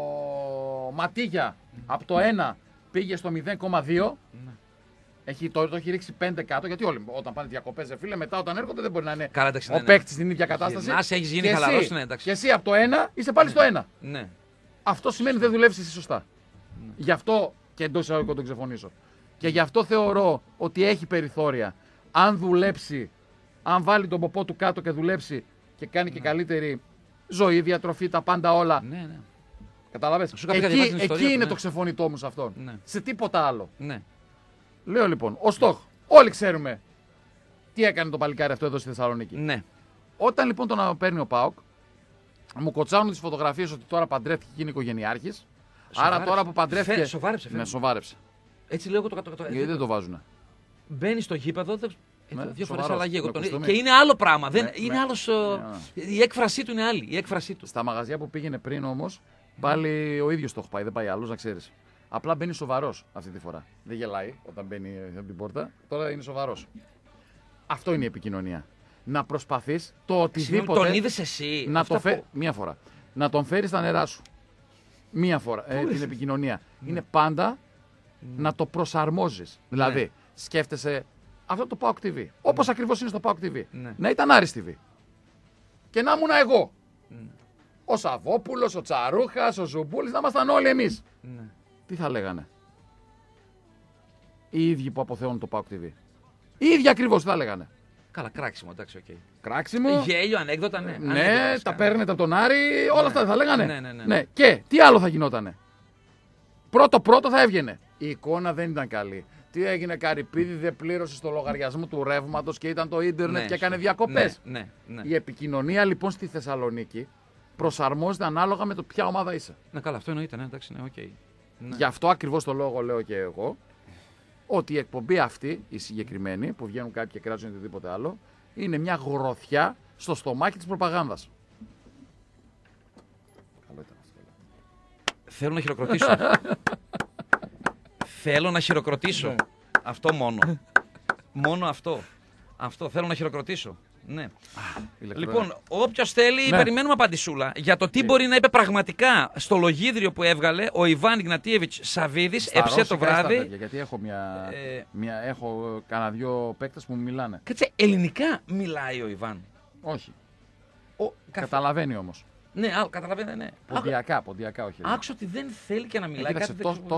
Ματίγια από το 1 πήγε στο 0,2. Ναι. Το έχει ρίξει 5 κάτω, γιατί όλοι όταν πάνε διακοπές, φίλε, μετά όταν έρχονται δεν μπορεί να είναι ο παίκτης στην ίδια κατάσταση. Έχεις γίνει χαλαρός, ναι, εντάξει. Και εσύ από το 1 είσαι πάλι στο 1. Ναι. Αυτό σημαίνει ότι δεν δουλεύεις εσύ σωστά. Ναι. Γι' αυτό και εντός εισαγωγικών τον ξεφωνήσω. Και γι' αυτό θεωρώ ότι έχει περιθώρια. Αν δουλέψει, αν βάλει τον ποπό του κάτω και δουλέψει και κάνει και καλύτερη ζωή, διατροφή, τα πάντα όλα. Ναι, ναι. Καταλαβες. Εκεί είναι το ξεφωνητό μου σε αυτόν. Ναι. Σε τίποτα άλλο. Ναι. Λέω λοιπόν, ο Στόχ, όλοι ξέρουμε τι έκανε το παλικάρι αυτό εδώ στη Θεσσαλονίκη. Ναι. Όταν λοιπόν τον παίρνει ο ΠΑΟΚ, μου κοτσάνουν τις φωτογραφίες ότι τώρα παντρεύτηκε και είναι οικογενειάρχης. Άρα τώρα που παντρεύτηκε. Σοβάρεψε. Ναι, σοβάρεψε. Έτσι λέω εγώ Γιατί δεν το βάζουνε. Μπαίνει στο γήπεδο, δύο φορές αλλαγή. Και είναι άλλο πράγμα. Είναι άλλος, η έκφρασή του είναι άλλη. Η έκφρασή του. Στα μαγαζιά που πήγαινε πριν όμως, πάλι ο ίδιος το έχει πάει. Δεν πάει άλλος, να ξέρεις. Απλά μπαίνει σοβαρός αυτή τη φορά. Δεν γελάει όταν μπαίνει από την πόρτα. Τώρα είναι σοβαρός. Αυτό είναι η επικοινωνία. Να προσπαθείς το οτιδήποτε. Τον είδες εσύ. Μία φορά. Να τον φέρεις στα νερά σου. Μία φορά. Την επικοινωνία. Είναι πάντα να το προσαρμόζεις. Δηλαδή, σκέφτεσαι αυτό το PAOK TV. Όπως ακριβώς είναι στο PAOK TV. Να ήταν Άρης TV. Και να ήμουν εγώ. Ο Σαββόπουλος, ο Τσαρούχας, ο Ζουμπούλης, να ήμασταν όλοι εμείς. Τι θα λέγανε οι ίδιοι που αποθεώνουν το PAOK TV? Οι ίδιοι ακριβώς τι θα λέγανε? Καλά, κράξιμο, εντάξει, οκ. Κράξιμο. Γέλιο, ανέκδοτα, ναι. Ναι, τα παίρνετε από τον Άρη, όλα αυτά δεν θα λέγανε. Ναι. Και τι άλλο θα γινότανε? Πρώτο θα έβγαινε. Η εικόνα δεν ήταν καλή. Τι έγινε, Καρυπίδη δεν πλήρωσε το λογαριασμό του ρεύματος και ήταν το ίντερνετ και έκανε διακοπές. Ναι. Η επικοινωνία λοιπόν στη Θεσσαλονίκη προσαρμόζεται ανάλογα με το ποια ομάδα είσαι. Ναι, καλά, αυτό εννοείται, ναι, εντάξει, ναι, οκ. Γι' αυτό ακριβώς το λόγο λέω και εγώ ότι η εκπομπή αυτή, η συγκεκριμένη, που βγαίνουν κάποιοι και κράζουν οτιδήποτε άλλο, είναι μια γροθιά στο στομάχι της προπαγάνδας. Καλό ήταν αυτό. Θέλω να χειροκροτήσω. Θέλω να χειροκροτήσω. Αυτό μόνο. Μόνο αυτό. Αυτό θέλω να χειροκροτήσω. Ναι. Λοιπόν, όποιος θέλει, περιμένουμε απαντησούλα για το τι μπορεί να είπε πραγματικά στο λογίδριο που έβγαλε ο Ιβάν Ιγνατίεβιτς Σαββίδης εψέ το βράδυ. Γιατί έχω έχω κανένα δυο παίκτες που μου μιλάνε. Κάτσε, ελληνικά μιλάει ο Ιβάν? Όχι. Καταλαβαίνει όμως. Ναι, καταλαβαίνει, ναι. Ποντιακά όχι. Άκουσα ότι δεν θέλει και να μιλάει. Κοίταξε,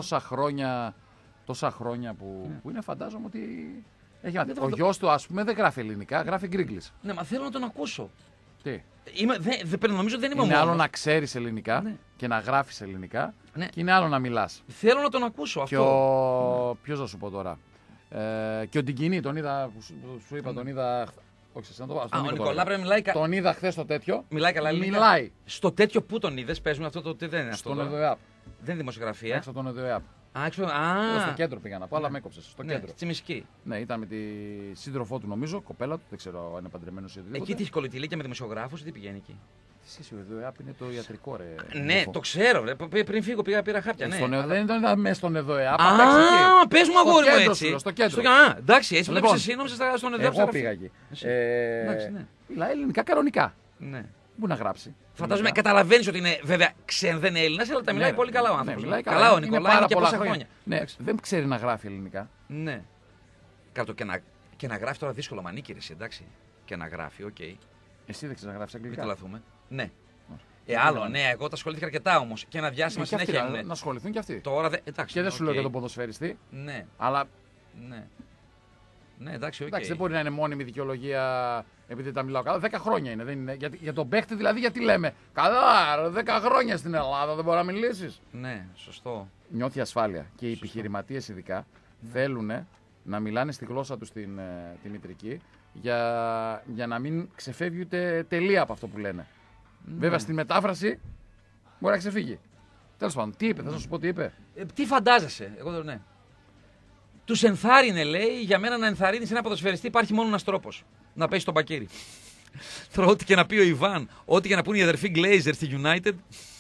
τόσα χρόνια που είναι, φαντάζομαι ότι. Ο γιος του, ας πούμε, δεν γράφει ελληνικά, γράφει γκρίγκλις. Ναι, μα θέλω να τον ακούσω. Τι. Νομίζω δεν είμαι είναι μόνος. άλλο να ξέρεις ελληνικά και να γράφεις ελληνικά και είναι άλλο να μιλάς. Θέλω να τον ακούσω αυτό. Ποιος θα σου πω τώρα. Και ο Ντιγκινή, τον είδα, σου είπα, τον είδα. Όχι, σε να το πάω. Ο Νικολά πρέπει να μιλάει. Τον είδα χθες στο τέτοιο. Μιλάει καλά ελληνικά. Μιλάει. Στο τέτοιο που τον είδες, πες μου αυτό το τι δεν είναι αυτό. Στον ΕΔΟΕΑΠ. Δεν είναι δημοσιογραφία. Έξω από τον ΕΔΟΕΑΠ. Στο κέντρο πήγα να πω, αλλά με έκοψε. Στο κέντρο. Τσιμισκή. Ναι, ήταν με τη σύντροφό του νομίζω, κοπέλα του, δεν ξέρω αν είναι παντρεμένος ή οτιδήποτε. Εκεί τι έχει κολλητηλίκια με δημοσιογράφους ή τι πηγαίνει εκεί. Ο ΕΔΟΕΑΠ είναι το ιατρικό, ρε. Ναι, το ξέρω. Πριν φύγω πήρα χάπια. Δεν ήταν μέσα στον ΕΔΟΕΑΠ. Πες μου αγόρι μου έτσι. Στο κέντρο. Εντάξει, έτσι βλέπεις εσύ νόμιζα στον ΕΔΟΕΑΠ. Εγώ πήγα εκεί. Μιλάει ελληνικά κανονικά. Ναι. Πού να γράψει. Φαντάζομαι καταλαβαίνει ότι είναι βέβαια δεν είναι Έλληνα, αλλά τα μιλάει πολύ καλά ο άνθρωπος. Μιλάει καλά ο Νικολάη είναι και πόσα χρόνια. Ναι, δεν ξέρει να γράφει ελληνικά. Ναι. Κάτω και να γράφει τώρα δύσκολο μανίκι, εντάξει. Και να γράφει, οκ. Εσύ δεν ξέρει να γράφει αγγλικά. Μην τρελαθούμε. Ναι. Άλλο, ναι, εγώ τα ασχολήθηκα αρκετά όμως. Και ένα διάστημα συνέχεια είναι. Να ασχοληθούν κι αυτοί. Τώρα, εντάξει, και δεν σου λέω για τον ποδοσφαιριστή. Ναι. Αλλά. Ναι. Ναι, εντάξει, εντάξει, δεν μπορεί να είναι μόνιμη δικαιολογία επειδή τα μιλάω καλά. 10 χρόνια είναι. Δεν είναι. Για τον παίχτη δηλαδή, γιατί λέμε. Καλά, 10 χρόνια στην Ελλάδα δεν μπορεί να μιλήσει. Ναι, σωστό. Νιώθει ασφάλεια. Και οι επιχειρηματίες ειδικά θέλουν να μιλάνε στη γλώσσα του τη μητρική για να μην ξεφεύγει ούτε τελεία από αυτό που λένε. Ναι. Βέβαια στην μετάφραση μπορεί να ξεφύγει. Τέλος πάντων, τι είπε, θα σου πω τι είπε. Τι φαντάζεσαι, εγώ δεν ναι. Τους ενθάρρυνε, λέει, για μένα να ενθαρρύνεις ένα ποδοσφαιριστή υπάρχει μόνο ένας τρόπος. Να πέσει στον μπακίρι. Τώρα, ό,τι και να πει ο Ιβάν, ό,τι και να πούνε οι αδερφοί Γκλέιζερ στη United,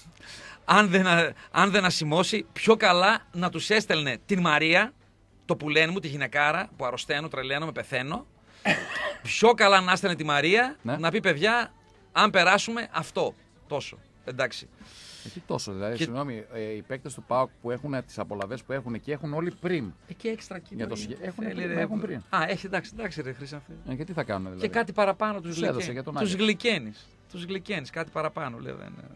αν δεν ασημώσει, πιο καλά να τους έστελνε την Μαρία, το πουλέν μου, τη γυναικάρα, που αρρωσταίνω, τρελαίνω, με πεθαίνω. Πιο καλά να έστελνε τη Μαρία, να πει παιδιά, αν περάσουμε αυτό. Τόσο. Εντάξει. Έχει τόσο, δηλαδή, συγγνώμη, οι παίκτες του ΠΑΟΚ που έχουν τις απολαβές που έχουν εκεί έχουν όλοι πριν. Και έξτρα κοινό. Έχουν πριν. Έχει εντάξει, ρε Χρυσάφη. Και τι θα κάνουν δηλαδή. Και κάτι παραπάνω τους γλυκένεις. Τους γλυκένεις, κάτι παραπάνω λέει.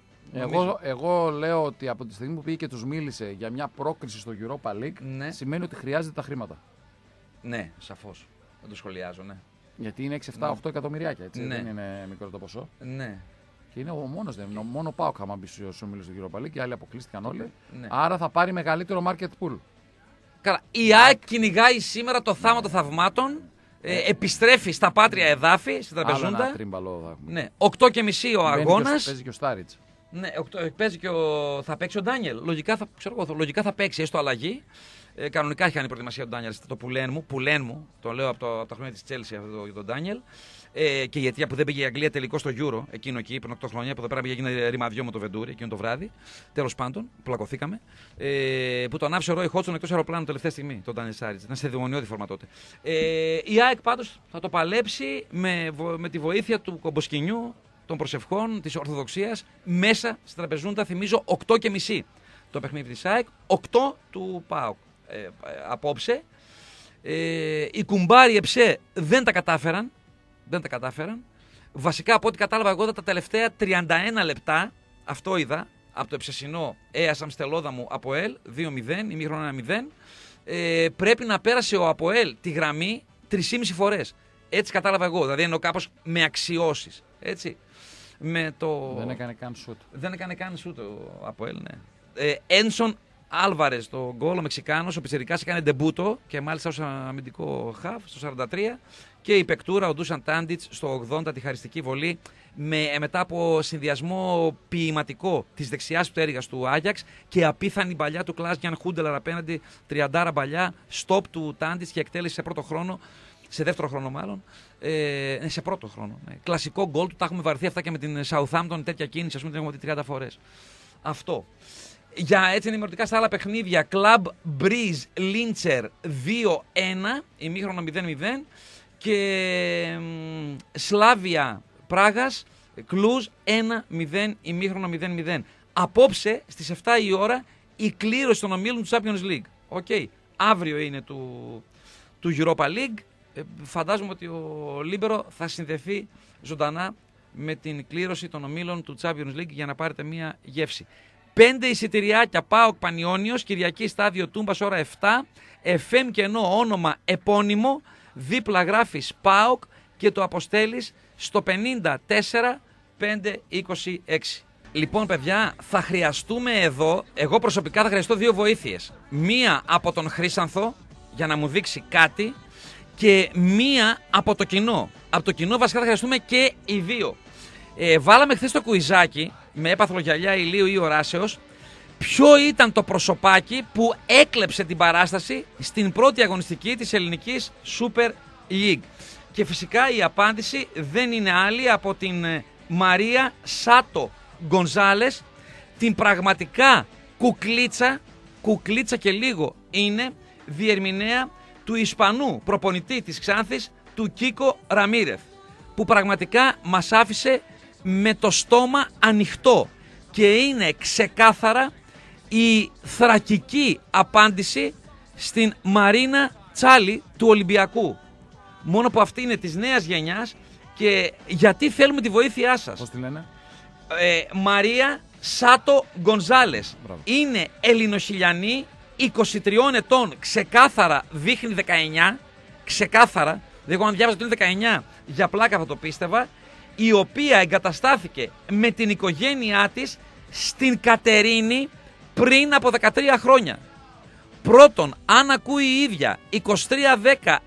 Εγώ λέω ότι από τη στιγμή που πήγε και τους μίλησε για μια πρόκριση στο Europa League, σημαίνει ότι χρειάζεται τα χρήματα. Ναι, σαφώς. Δεν το σχολιάζω, ναι. Γιατί είναι 6-7-8 εκατομμυριάκια, έτσι. Δεν είναι μικρό το ποσό. Ναι. Και είναι ο μόνος, μόνο πάω άμα μπει στους ομίλους του Europa League και οι άλλοι αποκλείστηκαν όλοι. Ναι. Άρα θα πάρει μεγαλύτερο market pool. Καλά. Η ΑΕΚ κυνηγάει σήμερα το θάμα των θαυμάτων. Επιστρέφει στα πάτρια εδάφη, στην τραπεζούντα. Ένα τρίμπαλο. Ναι. 8.30 ο αγώνας. Παίζει και ο Στάριτς. Ναι, παίζει και θα παίξει ο Ντάνιελ. Λογικά θα παίξει έστω αλλαγή. Κανονικά είχε κάνει προετοιμασία ο Ντάνιελ. Το πουλέν μου, το λέω από τα χρόνια της Chelsea αυτό τον Ντάνιελ. Και γιατί που δεν πήγε η Αγγλία τελικό στο Euro, εκείνο εκεί πριν 8 χρόνια, που εδώ πέρα πήγε γίνει ρημαδιό με το Βεντούρι εκείνο το βράδυ. Τέλος πάντων, πλακωθήκαμε. Που τον άφησε ο Ρόι Χότσον εκτός αεροπλάνου τελευταία στιγμή, τον Ντάνιελ Σάριτς. Ήταν σε δημονιώδη φόρμα τότε. Η ΑΕΚ πάντως θα το παλέψει με τη βοήθεια του κομποσκινιού, των προσευχών, της Ορθοδοξίας, μέσα στην τραπεζούντα, θυμίζω 8.30 το παιχνίδι της ΑΕΚ, 8 του ΠΑΟΚ. Απόψε. Οι κουμπάροι Εψέ δεν τα κατάφεραν. Βασικά από ό,τι κατάλαβα εγώ τα τελευταία 31 λεπτά, αυτό είδα, από το Εψεσινό Αίας Αμστελόδαμου Αποέλ, 2-0, ημίχρονο 1-0. Πρέπει να πέρασε ο Αποέλ τη γραμμή 3,5 φορές. Έτσι κατάλαβα εγώ, δηλαδή εννοώ κάπως με αξιώσεις. Έτσι. Δεν έκανε καν σούτ. Δεν έκανε καν σούτ ο Αποέλ, ναι. Ένσον Άλβαρες, το γκολ, ο Μεξικάνος, ο Πιτσιρικάς έκανε ντεμπούτο και μάλιστα ως αμυντικό χαφ στο 43 και η πεκτούρα, ο Ντούσαν Τάντιτς στο 80 τη χαριστική βολή μετά από συνδυασμό ποιηματικό της δεξιάς πτέρυγας του Άγιαξ και απίθανη παλιά του Κλάσγιαν Χούντελαρ απέναντι 30 παλιά, στόπ του Τάντιτς και εκτέλεση σε πρώτο χρόνο. Σε δεύτερο χρόνο, μάλλον. Σε πρώτο χρόνο. Ναι. Κλασικό γκολ του. Τα έχουμε βαρθεί αυτά και με την Southampton. Τέτοια κίνηση, ας πούμε, την έχουμε δει 30 φορές. Αυτό. Για έτσι ενημερωτικά στα άλλα παιχνίδια. Club Breeze Linzer 2-1. Ημίχρονο 0-0. Και Σλάβια Πράγας Κλουζ 1-0. Ημίχρονο 0-0. Απόψε στις 7 η ώρα η κλήρωση των ομίλων του Champions League. Okay. Αύριο είναι του Europa League. Φαντάζομαι ότι ο Λίμπερο θα συνδεθεί ζωντανά με την κλήρωση των ομίλων του Champions League για να πάρετε μία γεύση. 5 εισιτηριάκια ΠΑΟΚ Πανιόνιος, Κυριακή στάδιο Τούμπας ώρα 7, FM κενό όνομα επώνυμο, δίπλα γράφεις ΠΑΟΚ και το αποστέλεις στο 54 526. Λοιπόν, παιδιά, θα χρειαστούμε εδώ, εγώ προσωπικά θα χρειαστώ 2 βοήθειες. Μία από τον Χρύσανθο, για να μου δείξει κάτι, και μία από το κοινό. Από το κοινό βασικά θα χρειαστούμε και οι 2. Βάλαμε χθες το κουιζάκι, με έπαθλο γυαλιά ηλίου ή οράσεως, ποιο ήταν το προσωπάκι που έκλεψε την παράσταση στην πρώτη αγωνιστική της ελληνικής Super League. Και φυσικά η απάντηση δεν είναι άλλη από την Μαρία Σάτο Γκονζάλες, την πραγματικά κουκλίτσα και λίγο είναι, διερμηνέα του Ισπανού προπονητή της Ξάνθης, του Κίκο Ραμίρεθ, που πραγματικά μας άφησε με το στόμα ανοιχτό και είναι ξεκάθαρα η θρακική απάντηση στην Μαρίνα Τσάλι του Ολυμπιακού. Μόνο που αυτή είναι της νέας γενιάς και γιατί θέλουμε τη βοήθειά σας. Πώς τη λένε? Μαρία Σάτο Γκονζάλες. Είναι Ελληνοχιλιανή, 23 ετών, ξεκάθαρα δείχνει 19, ξεκάθαρα, δηλαδή αν διάβαζα το 19 για πλάκα θα το πίστευα, η οποία εγκαταστάθηκε με την οικογένειά της στην Κατερίνη πριν από 13 χρόνια. Πρώτον, αν ακούει η ίδια 2310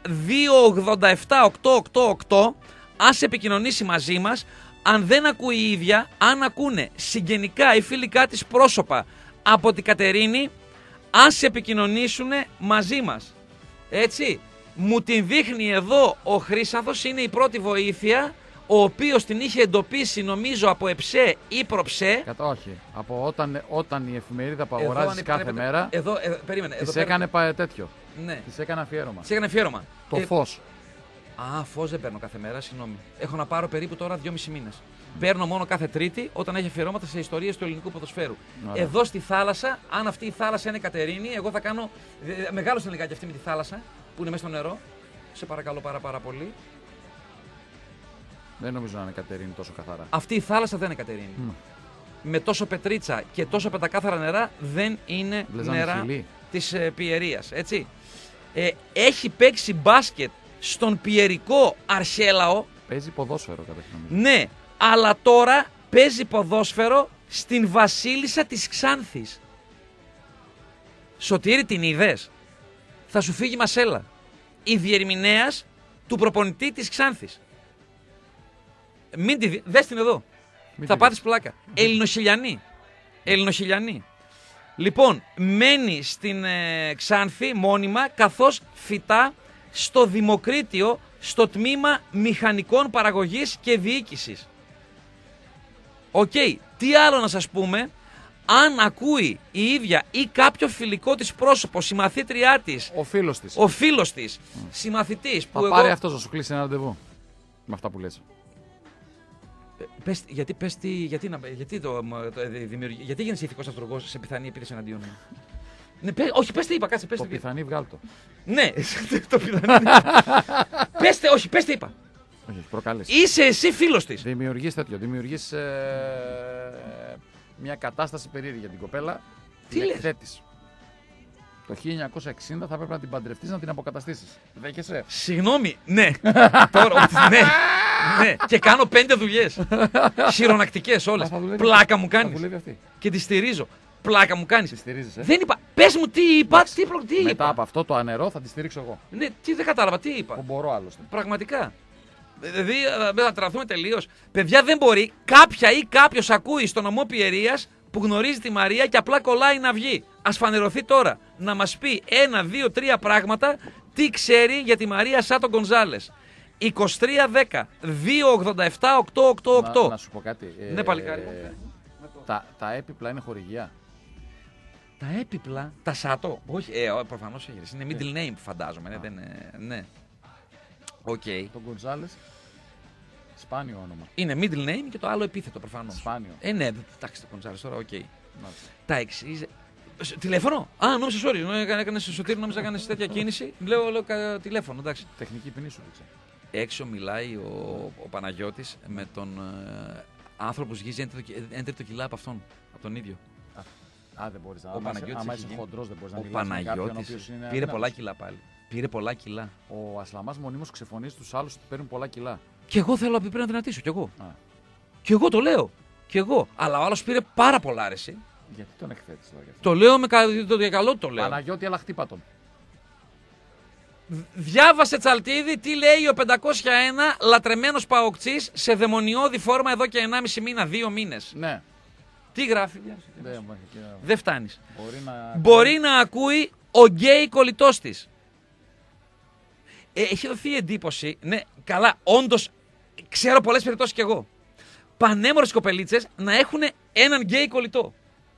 287 888, ας επικοινωνήσει μαζί μας. Αν δεν ακούει η ίδια, αν ακούνε συγγενικά ή φιλικά της πρόσωπα από την Κατερίνη, ας επικοινωνήσουν μαζί μας. Έτσι, μου την δείχνει εδώ ο Χρύσανθος, είναι η πρώτη βοήθεια, ο οποίος την είχε εντοπίσει νομίζω από ΕΨΕ ή ΠΡΟΨΕ. Όχι, από όταν η εφημερίδα που αγοράζει κάθε μέρα, περίμενε, της έκανε τέτοιο, ναι. Της έκανε αφιέρωμα. Της έκανε αφιέρωμα. Το φως. Φως δεν παίρνω κάθε μέρα, συγγνώμη. Έχω να πάρω περίπου τώρα 2,5 μήνες. Παίρνω μόνο κάθε Τρίτη όταν έχει αφιερώματα σε ιστορίες του ελληνικού ποδοσφαίρου. Ωραία. Εδώ στη θάλασσα, αν αυτή η θάλασσα είναι Κατερίνη, εγώ θα κάνω. Μεγάλο τελικά και αυτή με τη θάλασσα που είναι μέσα στο νερό. Σε παρακαλώ πάρα πολύ. Δεν νομίζω να είναι Κατερίνη τόσο καθαρά. Αυτή η θάλασσα δεν είναι Κατερίνη. Με τόσο πετρίτσα και τόσο πεντακάθαρα νερά δεν είναι νερά της Πιερίας. Έτσι. Έχει παίξει μπάσκετ στον Πιερικό Αρχέλαο. Παίζει ποδόσφαιρο καταρχήν. Ναι, αλλά τώρα παίζει ποδόσφαιρο στην Βασίλισσα της Ξάνθης. Σωτήρη, την είδες? Θα σου φύγει μασέλα. Η διερμηνέας του προπονητή της Ξάνθης. Μην τη δει, δες την εδώ. Θα πάθεις πλάκα. Ελληνοχιλιανή. Λοιπόν, μένει στην Ξάνθη μόνιμα, καθώς φυτά στο Δημοκρίτιο, στο τμήμα Μηχανικών Παραγωγής και Διοίκησης. Τι άλλο να σας πούμε? Αν ακούει η ίδια ή κάποιο φιλικό της πρόσωπο, συμμαθήτριά της, ο φίλος της, συμμαθητής, που θα πάρει αυτός να σου κλείσει ένα ραντεβού με αυτά που λες. Γιατί γίνεσαι ηθικός αυτούργος σε πιθανή επίθεση εναντίον μου? Ναι, όχι, πες τι είπα, κάτσε, πες το πιθανή βγάλτο. Ναι, το πιθανή. Πες τι είπα. Όχι, προκάλεσε. Είσαι εσύ φίλος της. Δημιουργείς μια κατάσταση περίεργη για την κοπέλα. Τι λες? Το 1960 θα πρέπει να την παντρευτείς, να την αποκαταστήσεις. Δέχεσαι? Συγγνώμη, ναι. Τώρα, ναι. Και κάνω 5 δουλειές. Χειρονακτικές όλες. Πλάκα μου κάνεις. Και τη στηρίζω. Πλάκα μου κάνεις. Τη στηρίζεις, Δεν είπα. Πες μου τι είπα. Τι μετά από αυτό το ανερό θα τη στηρίξω εγώ. Ναι, δεν κατάλαβα. Τι είπα. Που μπορώ άλλωστε. Πραγματικά. Δηλαδή δεν θα τραθούμε τελείως. Παιδιά, δεν μπορεί κάποια ή κάποιος ακούει στον νομό Πιερίας που γνωρίζει τη Μαρία και απλά κολλάει να βγει. Ας φανερωθεί τώρα. Να μας πει 1, 2, 3 πράγματα τι ξέρει για τη Μαρία Σάτο Γκονζάλες. 2310 287 888. Να σου πω κάτι. Ναι, παλικάρι. Τα έπιπλα είναι χορηγία. Τα έπιπλα, τα Σάτο. Όχι, προφανώς έχει. Είναι middle name φαντάζομαι. Ναι. Το Γκονζάλες, σπάνιο όνομα. Είναι middle name και το άλλο επίθετο προφανώς. Σπάνιο. Ναι, εντάξει το Γκονζάλες τώρα, Τα εξής. Τηλέφωνο. Νόμιζα, έκανε Σωτήρη, νόμιζα έκανε τέτοια κίνηση. Λέω τηλέφωνο, εντάξει. Τεχνική ποινή σου δείξε. Έξω μιλάει ο Παναγιώτης με τον άνθρωπο που σγίζει 1/3 κιλά από αυτόν, από τον ίδιο. Δεν μπορείς να μιλήσεις. Άμα είσαι χοντρός δεν μπορείς να μιλήσεις. Ο Παναγιώτης πήρε πολλά κιλά πάλι. Πήρε πολλά κιλά. Ο Ασλαμάς μονίμως ξεφωνίζει τους άλλους ότι παίρνουν πολλά κιλά. Και εγώ θέλω να δυνατήσω κι εγώ. Και εγώ το λέω. Και εγώ. Αλλά ο άλλος πήρε πάρα πολλά άρεση. Γιατί τον εκθέτεις τώρα? Το λέω για καλό το λέω. Παναγιώτη, αλλά χτύπα τον. Διάβασε, Τσαλτίδη, τι λέει ο 501 λατρεμένος παοκτσής σε δαιμονιώδη φόρμα εδώ και 1,5 μήνα, 2 μήνες. Ναι. Τι γράφει? Δεν φτάνεις. Μπορεί να ακούει ο γκέι κολλητός της. Έχει δοθεί εντύπωση, ναι, καλά, όντως, ξέρω πολλές περιπτώσεις κι εγώ. Πανέμορφες κοπελίτσες να έχουν έναν γκέι κολλητό.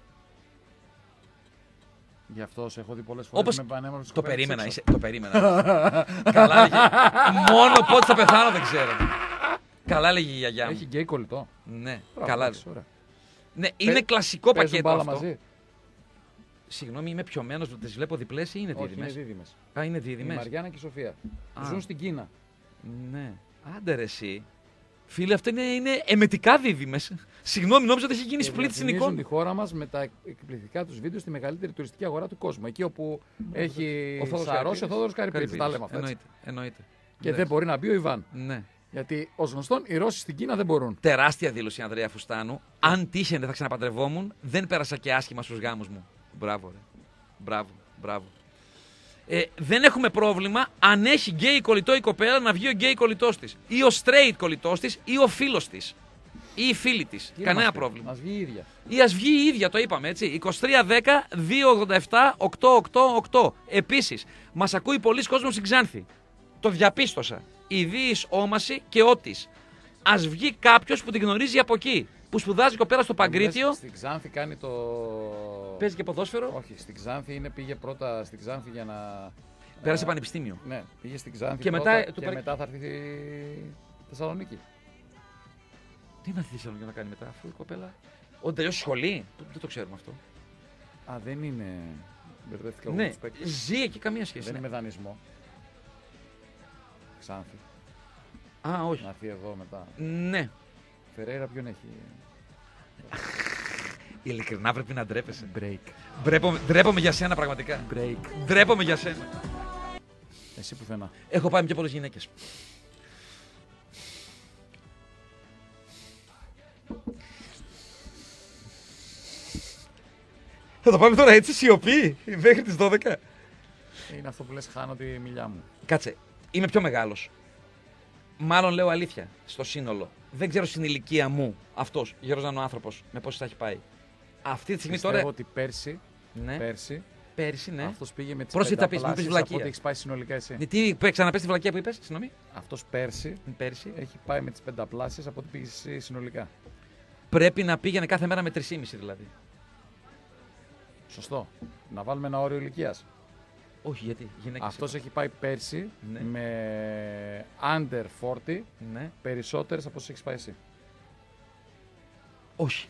Γι' αυτό σε έχω δει πολλές φορές με πανέμορφες κοπελίτσες. Το περίμενα. Καλά λέγε. Μόνο πότε θα πεθάνω δεν ξέρω. Καλά λέγε η γιαγιά μου. Έχει γκέι κολλητό. Ναι, καλά. Ναι, είναι κλασικό πακέτο αυτό. Μαζί. Συγγνώμη, είμαι πιωμένος, τις βλέπω διπλές ή είναι δίδυμες? Είναι δίδυμες. Α, είναι δίδυμες. Η Μαριάννα και η Σοφία. Ζουν στην Κίνα. Ναι. Άντε ρε εσύ. Φίλε, αυτά είναι εμετικά δίδυμες. Συγγνώμη, νόμιζα ότι έχει γίνει σπλίτ στην εικόνα. Τη χώρα μας με τα εκπληκτικά τους βίντεο στη μεγαλύτερη τουριστική αγορά του κόσμου. Εκεί όπου έχει σαρώσει ο Θόδωρος Καρυπίδης. Τα λέμε αυτά. Εννοείται. Και δεν μπορεί να μπει ο Ιβάν. Ναι. Γιατί ως γνωστόν οι Ρώσοι στην Κίνα δεν μπορούν. Τεράστια δήλωση, Ανδρέα Φουστάνου. Αν τύχαινε θα ξαναπαντρευόμουν, δεν πέρασα και άσχημα στους γάμους μου. Μπράβο, ρε. Μπράβο. Δεν έχουμε πρόβλημα αν έχει γκέι κολλητό η κοπέλα να βγει ο γκέι κολλητός της. Ή ο straight κολλητός της ή ο φίλος της. Ή η φίλη της. Κανένα πρόβλημα. Ας βγει η ίδια. Ή ας βγει η ίδια, το είπαμε έτσι. 2310-287-888. Επίσης, μας ακούει πολλοί κόσμος στην Ξάνθη. Το διαπίστωσα. Ιδίης όμαση και ότις. Ας βγει κάποιος που την γνωρίζει από εκεί. Που σπουδάζει κοπέλα στο Παγκρίτιο. Στην Ξάνθη κάνει το. Παίζει και ποδόσφαιρο. Όχι, στην Ξάνθη πήγε πρώτα στην Ξάνθη για να. Πέρασε πανεπιστήμιο. Ναι, πήγε στην Ξάνθη και πρώτα, μετά, και μετά θα έρθει στη Θεσσαλονίκη. Τι να θέλει να κάνει μετά, αφού η κοπέλα. Όταν τελειώσει σχολή, δεν το ξέρουμε αυτό. Α, δεν είναι. Μπερδεύτηκα ναι, ζει εκεί καμία σχέση. Δεν είναι με δανεισμό. Ξάνθη. Α, όχι. Να έρθει εδώ μετά. Ναι. Φερέιρα ποιον έχει? Ειλικρινά πρέπει να ντρέπεσαι. Break. Ντρέπομαι για σένα πραγματικά. Break. Ντρέπομαι για σένα. Εσύ πουθενά. Έχω πάει με πιο πολλές γυναίκες. Θα το πάμε τώρα έτσι σιωπή μέχρι τις 12. Είναι αυτό που λες, χάνω τη μιλιά μου. Κάτσε, είμαι πιο μεγάλος. Μάλλον λέω αλήθεια στο σύνολο. Δεν ξέρω στην ηλικία μου αυτός, γερός να είναι ο άνθρωπος, με πόσες θα έχει πάει. Αυτή τη στιγμή πιστεύω τώρα. Ότι πέρσι, ναι. αυτός πήγε με τις πέντε πλάσεις από ό,τι έχεις πάει συνολικά εσύ. Τι, ξαναπες τη βλακεία που είπες, συγγνώμη. Αυτός πέρσι έχει πάει με τις πενταπλάσεις από ό,τι πήγες εσύ συνολικά. Πρέπει να πήγαινε κάθε μέρα με 3,5 δηλαδή. Σωστό. Να βάλουμε ένα όριο ηλικίας. Όχι, γιατί γυναίκες. Αυτός έχει πάει πέρσι με under 40 περισσότερες από όσες έχεις πάει εσύ. Όχι.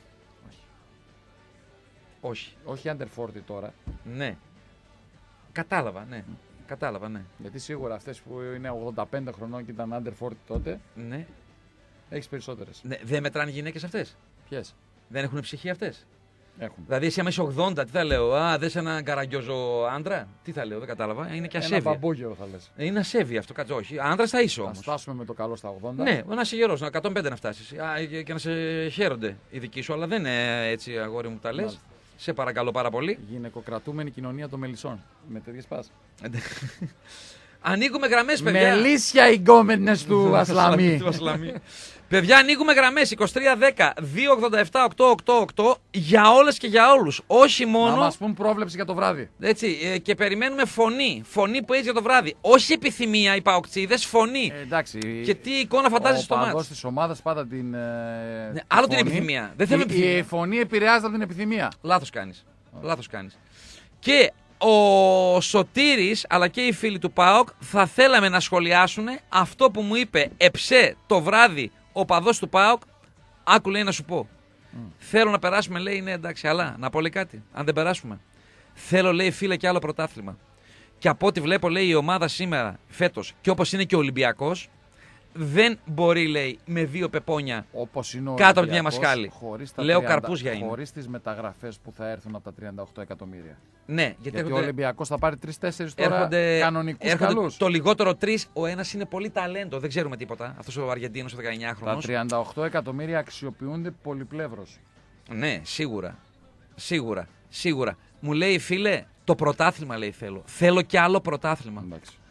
Όχι under 40 τώρα. Ναι. Κατάλαβα, ναι. Γιατί σίγουρα αυτές που είναι 85 χρονών και ήταν under 40 τότε, ναι. έχεις περισσότερες. Ναι. Δεν μετράνε οι γυναίκες αυτές. Ποιες? Δεν έχουν ψυχή αυτές. Έχουν. Δηλαδή, εσύ άμα είσαι 80, τι θα λέω? Α, δες έναν καραγκιόζο άντρα. Τι θα λέω, δεν κατάλαβα. Είναι και ασέβεια. Ένα μπαμπούγιο θα λες. Είναι ασέβεια αυτό, κάτσε, όχι. Άντρας θα είσαι όμως. Θα φτάσουμε με το καλό στα 80. Ναι, να είσαι γερός, 105 να φτάσεις. Και να σε χαίρονται οι δικοί σου, αλλά δεν είναι έτσι, αγόρι μου, τα λες. Σε παρακαλώ πάρα πολύ. Γυναικοκρατούμενη κοινωνία των μελισσών. Με τέτοιες πας. Ανοίγουμε γραμμές, παιδιά. Μελίσια οι γκόμενες του Ασλαμί. Παιδιά, ανοίγουμε γραμμές 2310-287-888 για όλες και για όλους. Όχι μόνο. Να μας πούν πρόβλεψη για το βράδυ. Έτσι, και περιμένουμε φωνή. Φωνή που έχει για το βράδυ. Όχι επιθυμία, οι παοξίδες, φωνή. Εντάξει. Και τι εικόνα φαντάζεσαι στο μάτς. Ο παδός της ομάδας πάντα την. Ναι, άλλο την επιθυμία. Δεν θέλουμε επιθυμία. Η φωνή επηρεάζεται από την επιθυμία. Λάθος κάνεις. Και ο Σωτήρης αλλά και οι φίλοι του ΠΑΟΚ θα θέλαμε να σχολιάσουν αυτό που μου είπε εψέ το βράδυ ο παδός του ΠΑΟΚ. Άκου, λέει, να σου πω. Θέλω να περάσουμε, λέει, ναι, εντάξει, αλλά να πω, λέει, κάτι. Αν δεν περάσουμε, θέλω, λέει, φίλε, και άλλο πρωτάθλημα. Και από ό,τι βλέπω, λέει, η ομάδα σήμερα, φέτος, και όπως είναι και ο Ολυμπιακός, δεν μπορεί, λέει, με 2 πεπόνια όπως είναι κάτω από μια μασχάλη. Λέω καρπούζια είναι. Χωρίς τις μεταγραφές που θα έρθουν από τα 38 εκατομμύρια. Ναι, γιατί ο Ολυμπιακός θα πάρει 3-4 τώρα κανονικούς καλούς. Το λιγότερο 3, ο ένας είναι πολύ ταλέντο, δεν ξέρουμε τίποτα. Αυτός ο Αργεντίνος, ο 19χρονος. Τα 38 εκατομμύρια αξιοποιούνται πολυπλεύρως. Ναι, σίγουρα. Μου λέει, φίλε, το πρωτάθλημα, λέει, θέλω. Θέλω κι άλλο πρωτάθλημα.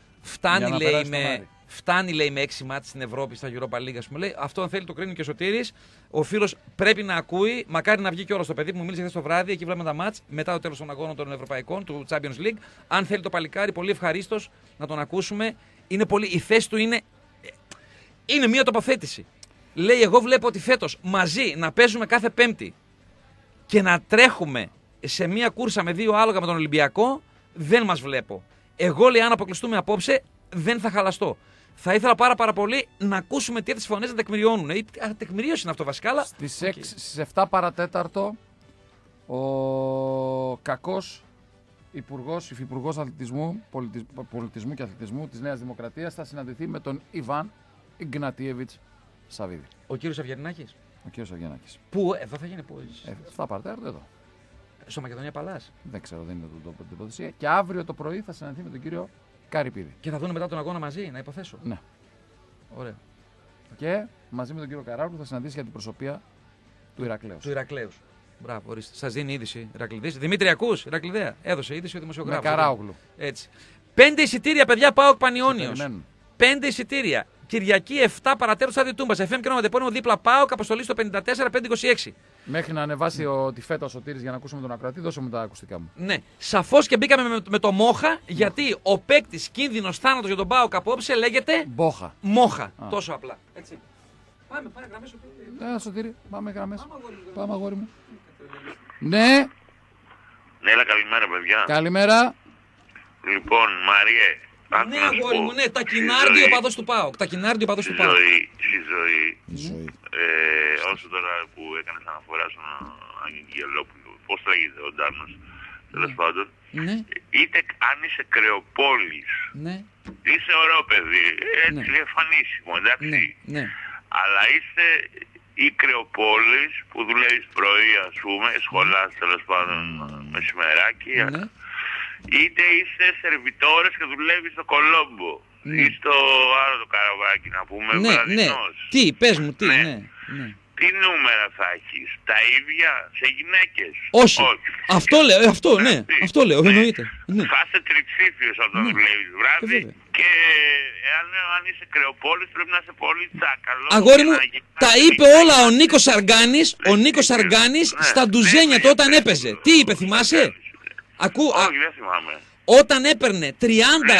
Φτάνει, λέει, με 6 μάτς στην Ευρώπη, στα Europa League, ας πούμε. Λέει, αυτό αν θέλει το κρίνει και ο Σωτήρης. Ο φίλος πρέπει να ακούει, μακάρι να βγει και όλο το παιδί που μου μίλησε χθες το βράδυ. Εκεί βλέπουμε τα μάτς μετά το τέλος των αγώνων των Ευρωπαϊκών, του Champions League. Αν θέλει το παλικάρι, πολύ ευχαρίστως να τον ακούσουμε. Η θέση του είναι μια τοποθέτηση. Λέει, εγώ βλέπω ότι φέτος μαζί να παίζουμε κάθε Πέμπτη και να τρέχουμε σε μια κούρσα με 2 άλογα με τον Ολυμπιακό, δεν μας βλέπω. Εγώ, λέει, αν αποκλειστούμε απόψε, δεν θα χαλαστώ. Θα ήθελα πάρα πολύ να ακούσουμε τι τις φωνές να τεκμηριώνουν. Τεκμηρίωση είναι αυτό βασικά, αλλά... Στις 7 παρατέταρτο, ο κακός υφυπουργός πολιτισμού και αθλητισμού της Νέας Δημοκρατίας θα συναντηθεί με τον Ιβάν Ιγνατίεβιτς Σαββίδη. Ο κύριος Αυγερνάκης. Ο κύριος Αυγερνάκης. Πού, εδώ θα γίνει, πού? 7 παρατέταρτο εδώ. Στο Μακεδονία Παλάς. Δεν ξέρω, δεν είναι το τοποθεσία. Και αύριο το πρωί θα συναντηθεί με τον κύριο Καρυπίδη. Και θα δουν μετά τον αγώνα μαζί, να υποθέσω. Ναι. Ωραία. Και μαζί με τον κύριο Καράβλου θα συναντήσει για την προσωπία του Ηρακλέους. Του Ηρακλέους. Μπράβο, ορίστε. Σας δίνει είδηση Ηρακλειδής. Δημήτρη, ακούς, Ηρακλειδέα. Έδωσε είδηση ο δημοσιογράφος. Με Καράογλου. Έτσι. 5 εισιτήρια, παιδιά, ΠΑΟΚ Πανιώνιος. 5 εισιτήρια. Κυριακή 7 παρατέταρτο στάδιο Τούμπας. FM και ονοματεπώνυμο δίπλα ΠΑΟΚ, αποστολή στο 54526. Μέχρι να ανεβάσει τη φέτα ο Σωτήρης για να ακούσουμε τον ακροατή, δώσε μου τα ακουστικά μου. Ναι. Σαφώς και μπήκαμε με το Μόχα, γιατί ο παίκτης κίνδυνος θάνατος για τον ΠΑΟΚ απόψε λέγεται. Μπόχα. Μόχα. Τόσο απλά. Έτσι. Πάμε γραμμές. Σωτήρη, πάμε γραμμές. Πάμε, αγόρι μου. Ναι. Ναι, καλημέρα, παιδιά. Καλημέρα. Λοιπόν, Μαριέ. Ναι, αγόρι μου, ναι, τα κοινάρδιο παδός του ΠΑΟΚ. Τα κοινάρδιο παδός του ΠΑΟΚ. Στη ζωή. Όσο τώρα που έκανες αναφορά στον Αγγελόπουλο, πώς θα λέγεται ο Ντάρνος, τέλος πάντων. Ναι. Είτε αν είσαι Κρεοπόλης, ναι. είσαι ωραίο παιδί, έτσι εμφανίσιμο, εντάξει. Ναι. Αλλά είστε η Κρεοπόλης που δουλεύεις πρωί, ας πούμε, σχολάς τέλος πάντων μεσημεράκι. Ναι. Είτε είσαι σερβιτόρες και δουλεύεις στο Κολόμπο ή στο άλλο το καραβάκι, να πούμε, βραδινός. Τι, πες μου, τι, ναι. Τι νούμερα θα έχεις, τα ίδια σε γυναίκες? Όχι. Αυτό λέω, εννοείται. Ναι. Θα είσαι τριψήφιος όταν δουλεύεις βράδυ και αν είσαι Κρεοπόλης πρέπει να είσαι πολύ τσάκαλος. Αγόρι μου, τα είπε όλα ο Νίκος Αργάνης, στα ντουζένια του όταν έπαιζε. Τι είπε, θυμάσαι? Όχι, δεν θυμάμαι. Όταν έπαιρνε 30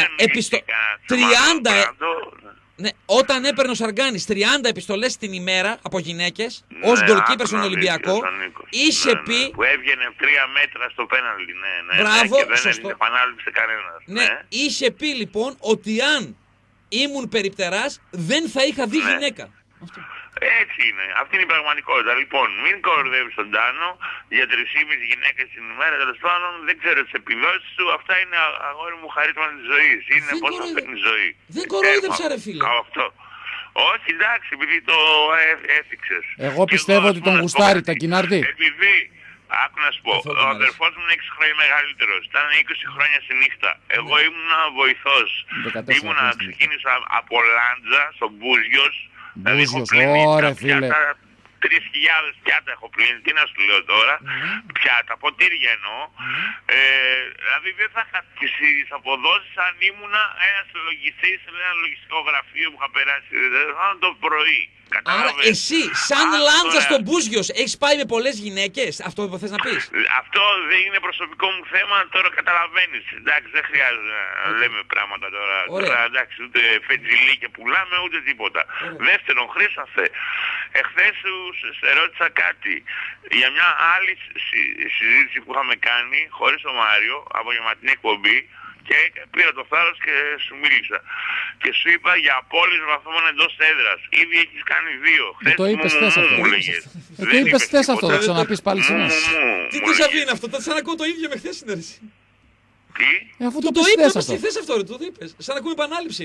όταν έπαιρνε ο Σαργκάνης 30 επιστολές την ημέρα από γυναίκες, ως γκολκίπερ στον Ολυμπιακό, είχε πει. Που έβγαινε 3 μέτρα στο πέναλτι, ναι. Μπράβο, και δεν σωστό. επανάληψε κανένας. Ναι, είχε πει λοιπόν ότι αν ήμουν περιπτεράς δεν θα είχα δει γυναίκα. Έτσι είναι. Αυτή είναι η πραγματικότητα. Λοιπόν, μην κοροϊδεύεις τον Τάνο για 3,5 γυναίκες την ημέρα. Τέλος πάντων, δεν ξέρω τις επιδόσεις σου. Αυτά είναι, αγόρι μου, χαρίσμα της ζωής. Είναι πώς θα παίρνει ζωή. Δεν κοροϊδεύσα, ρε φίλε. Αυτό. Όχι, εντάξει, επειδή το έφυξες. Εγώ πιστεύω ότι τον γουστάρει τα κοινάρδι. Επειδή, άκου να σου πω, ο αδερφός μου είναι 6 χρόνια μεγαλύτερος. Ήταν 20 χρόνια στη νύχτα. Εγώ ήμουνα βοηθός. Ξεκίνησα από Λάντζα, στο Μπούζιος. Δηλαδή έχω πλύνει τα πιάτα, 3.000 πιάτα έχω πλύνει, τι να σου λέω τώρα, πιάτα, ποτήρια εννοώ. Δηλαδή δεν θα είχα τις αποδόσεις αν ήμουνα ένας λογιστής σε ένα λογιστικό γραφείο που είχα περάσει το πρωί. Άρα εσύ, σαν Λάντζα στον Μπούζιος, έχεις πάει με πολλές γυναίκες, αυτό που θες να πεις? Αυτό δεν είναι προσωπικό μου θέμα, τώρα καταλαβαίνεις. Εντάξει, δεν χρειάζεται να λέμε πράγματα τώρα. Τώρα εντάξει, ούτε φετζιλί και πουλάμε, ούτε τίποτα. Δεύτερον, Χρήσταθε, εχθές σε ρώτησα κάτι για μια άλλη συζήτηση που είχαμε κάνει χωρίς τον Μάριο, απογευματινή εκπομπή. Και πήρα το θάρρος και σου μίλησα. Και σου είπα για απώλειες βαθμών εντός έδρας. Ήδη έχεις κάνει 2. Το είπες χθες αυτό. Το είπες χθες αυτό, θα ξαναπείς πάλι σήμερα. Τι κουζαβί είναι αυτό, σαν ακούω το ίδιο με χθες συνέντευξη. Τι? Αφού το είπες αυτό. χθες αυτό, το είπες. Σαν να ακούμε επανάληψη είναι.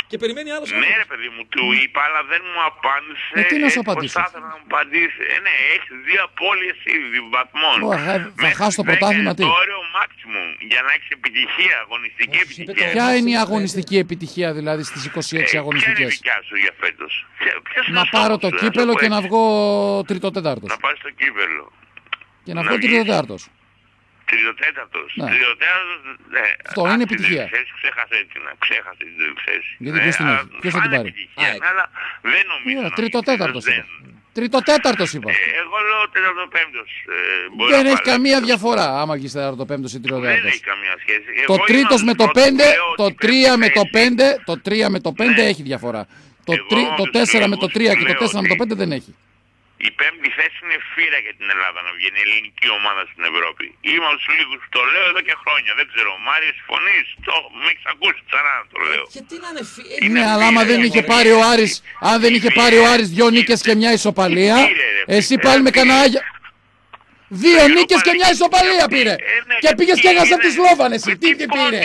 Και περιμένει άλλο. Ναι, ρε παιδί μου, του είπα, αλλά δεν μου απάντησε. Τι να σου απαντήσω. Θα ήθελα να μου απαντήσει. Ναι, έχει 2 απώλειες ήδη βαθμών. Θα χάσω το πρωτάθλημα, τι. Το όριο maximum για να έχει επιτυχία, αγωνιστική επιτυχία. Ποια είναι η αγωνιστική επιτυχία δηλαδή στις 26 αγωνιστικές? Ποια είναι η δικιά σου για φέτος? Να πάρω το κύπελο και να βγω τριτοτέταρτος. Να πάρεις το κύπελο. Και να βγω τριτοτέταρτος. Τριτοτέταρτος. Ναι. Τριτοτέταρτος, ναι. Αυτό είναι επιτυχία. Ξέχασε την θέση. Γιατί ποιος θα την πάρει? Αλλά δεν νομίζω. Τριτοτέταρτος είπα. Τριτοτέταρτος είπα. Εγώ λέω τέταρτο-πέμπτος. Δεν έχει καμία διαφορά άμα βγεις τέταρτο-πέμπτος ή τριτοτέταρτος. Δεν έχει καμία σχέση. Το τρίτος με το 5, το 3 με το 5, το 3 με το 5 έχει διαφορά. Το 4 με το 3 και το 4 με το 5 δεν έχει. Η 5η θέση είναι φύρα για την Ελλάδα να βγαίνει, η ελληνική ομάδα στην Ευρώπη. Είμαι από τους λίγους που το λέω εδώ και χρόνια. Δεν ξέρω, Μάριο, συμφωνείς? Με έχεις ακούσει ξανά να το λέω. Γιατί να είναι φύρα? Ναι, αλλά άμα δεν είχε πάρει ο Άρης, αν δεν είχε πάρει ο Άρης 2 νίκες και μια ισοπαλία, εσύ πάλι με κανένα Άγια. 2 νίκες και μια ισοπαλία πήρε. Και πήγες και έχασε από τη Σλόβαν εσύ. Τι πήρε?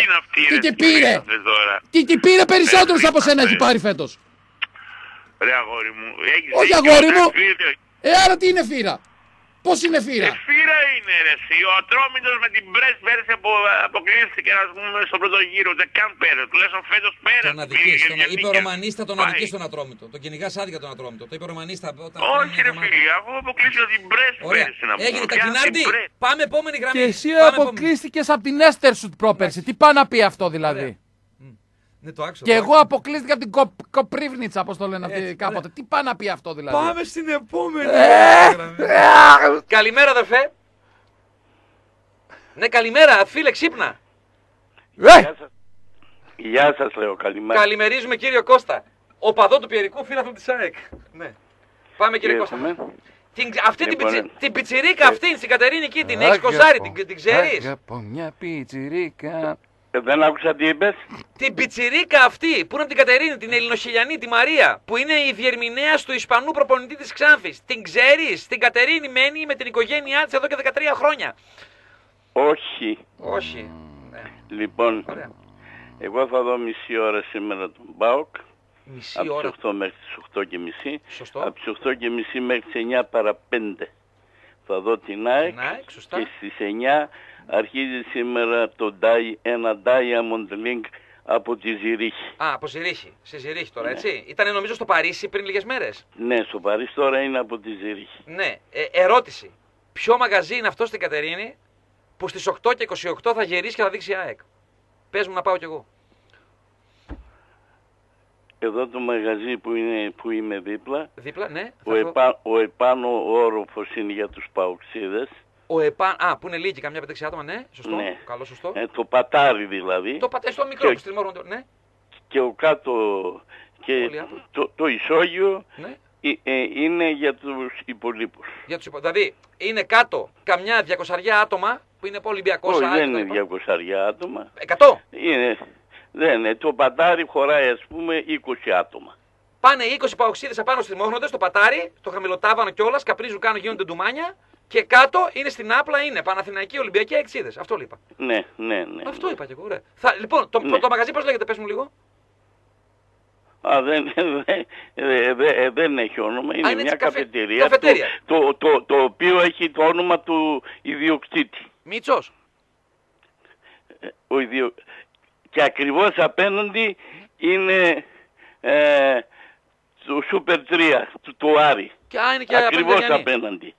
Τι πήρε περισσότερους από σένα έχει πάρει φέτος? Ρε αγόρι μου. Όχι αγόρι μου. Άρα τι είναι φύρα? Πώς είναι φύρα? Φύρα είναι ρε εσύ. Ο Ατρόμητος με την Μπρέσ πέρασε αποκλείστηκε να πούμε στον πρώτο γύρο. Δεν καν πέρασε. Τουλάχιστον φέτος πέρασε. Τον αδικείς. Είπε ο Ρωμανίστα τον αδικείς στον Ατρόμητο. Τον κυνηγάς άδικα τον Ατρόμητο. Το είπε ο Ρωμανίστα. Όχι ρε φίλοι. Αφού αποκλείστηκε την Μπρέσ πέρασε να πούμε. Έγινε Κακινάρντι. Πάμε επόμενη γραμμή. Και εσύ αποκλείστηκες από την Έστερσουτ πρόπερση. Τι πάει να πει αυτό δηλαδή? Ναι, το άξω, και εγώ αποκλείστηκα από την Κοπρίβνιτσα, όπως το λένε αυτοί κάποτε. Τι πάει να πει αυτό δηλαδή? Πάμε στην επόμενη. Καλημέρα αδερφέ. Ναι, καλημέρα φίλε, ξύπνα. Γεια σας λέω, καλημέρα. Καλημερίζουμε κύριο Κώστα. Ο παδό του Πιερικού, φίλαθλου της ΑΕΚ. Ναι. Πάμε κύριε Κώστα. Αυτή την πιτσιρίκα αυτή στην Κατερίνη εκεί, την έχεις κοζάρει, την ξέρεις? Από μια πιτσιρίκα. Δεν άκουσα τι είπες. Την πιτσιρίκα αυτή που είναι από την Κατερίνη, την Ελληνοχιλιανή, τη Μαρία, που είναι η διερμηνέας του Ισπανού προπονητή της Ξάνθης. Την ξέρεις? Στην Κατερίνη μένει με την οικογένειά της εδώ και 13 χρόνια. Όχι. Όχι. Λοιπόν, ωραία. Εγώ θα δω μισή ώρα σήμερα τον ΠΑΟΚ. Μισή ώρα. Από τις 8 μέχρι τις 8:30. Σωστό. Από τις 8:30 μέχρι τις 9 παρα 5 θα δω την ΑΕΚ. Σωστά. Και στις 9 αρχίζει σήμερα ένα Diamond Link από τη Ζηρίχη. Από Ζηρίχη. Σε Ζηρίχη τώρα, έτσι. Ήτανε νομίζω στο Παρίσι πριν λίγες μέρες. Ναι, στο Παρίσι τώρα είναι από τη Ζηρίχη. Ναι. Ερώτηση. Ποιο μαγαζί είναι αυτό στην Κατερίνη που στις 8 και 28 θα γυρίσει και θα δείξει ΑΕΚ? Πες μου να πάω κι εγώ. Εδώ το μαγαζί που είμαι δίπλα. Δίπλα, ναι. Ο επάνω όροφος είναι για τους παοξίδες. Που είναι λίγοι, καμιά 5-6 άτομα, ναι. Σωστό. Ναι. Καλό, σωστό. Το πατάρι δηλαδή. Το πατάρι στο μικρό, ναι. Και ο κάτω και το ισόγειο, ναι, είναι για τους υπολείπους. Δηλαδή είναι κάτω καμιά 200 άτομα που είναι Ολυμπιακός. Όχι, δεν είναι 200 άτομα. 100. Δεν, το πατάρι χωράει ας πούμε 20 άτομα. Πάνε 20 παοξίδες απάνω στριμώχνονται στο πατάρι, το χαμηλοτάβανο κιόλας, καπρίζουν, κάνουν, γίνονται ντουμάνια. Και κάτω είναι στην Άπλα, είναι Παναθηναϊκοί, Ολυμπιακοί, Αεξίδες. Αυτό είπα. Ναι. Αυτό είπα και εγώ, ωραία. Λοιπόν, το μαγαζί πώς λέγεται, πες μου λίγο. Δεν έχει όνομα, είναι μια καφετέρια. Καφετέρια. Το οποίο έχει το όνομα του ιδιοκτήτη. Μίτσος. Και ακριβώς απέναντι είναι το Super 3 του Άρη. Ακριβώς απέναντι.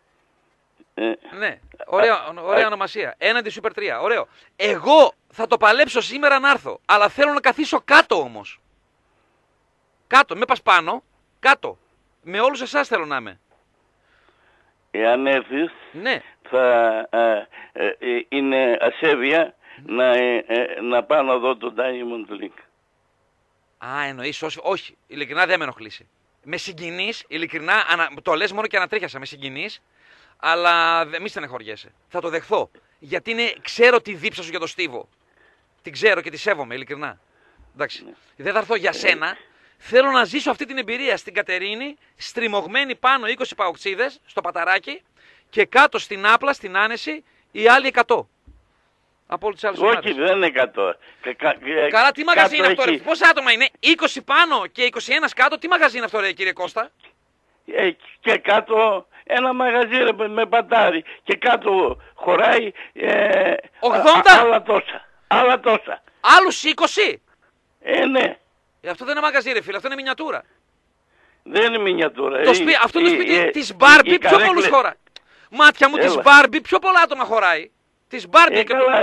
Ναι, ωραία ονομασία. Έναντι Super 3, ωραίο. Εγώ θα το παλέψω σήμερα να έρθω, αλλά θέλω να καθίσω κάτω όμως. Κάτω, με πας πάνω, κάτω. Με όλους εσάς θέλω να είμαι. Εάν έρθεις, ναι, θα είναι ασέβεια να πάω να δω το Diamond Link. Εννοείς, όχι, ειλικρινά δεν με ενοχλήσει. Με συγκινείς, ειλικρινά, το λες μόνο και ανατρίχιασα, με συγκινείς. Αλλά μη στενεχωριέσαι. Θα το δεχθώ. Γιατί ξέρω τη δίψα σου για το Στίβο. Την ξέρω και τη σέβομαι, ειλικρινά. Εντάξει. Δεν θα έρθω για σένα. Θέλω να ζήσω αυτή την εμπειρία στην Κατερίνη, στριμωγμένη πάνω 20 παοξίδες στο παταράκι και κάτω στην Άπλα, στην Άνεση, οι άλλοι 100. Από όλες τις άλλες ομάδες. Όχι, δεν είναι 100. Καλά, τι μαγαζί είναι αυτό, ρε? Πόσα άτομα είναι? 20 πάνω και 21 κάτω. Τι μαγαζί είναι αυτό, ρε, κύριε Κώστα? Και κάτω ένα μαγαζί, ρε, με πατάρι. Και κάτω χωράει 80. Άλλα τόσα. Άλλους 20. Ναι. Αυτό δεν είναι μαγαζί, ρε φίλε, αυτό είναι μινιατούρα. Δεν είναι μινιατούρα. Αυτό είναι το σπίτι της Μπάρμπι, πιο πολλούς χωράει. Μάτια μου, της Μπάρμπι, πιο πολλά άτομα χωράει. Της Μπάρμπι.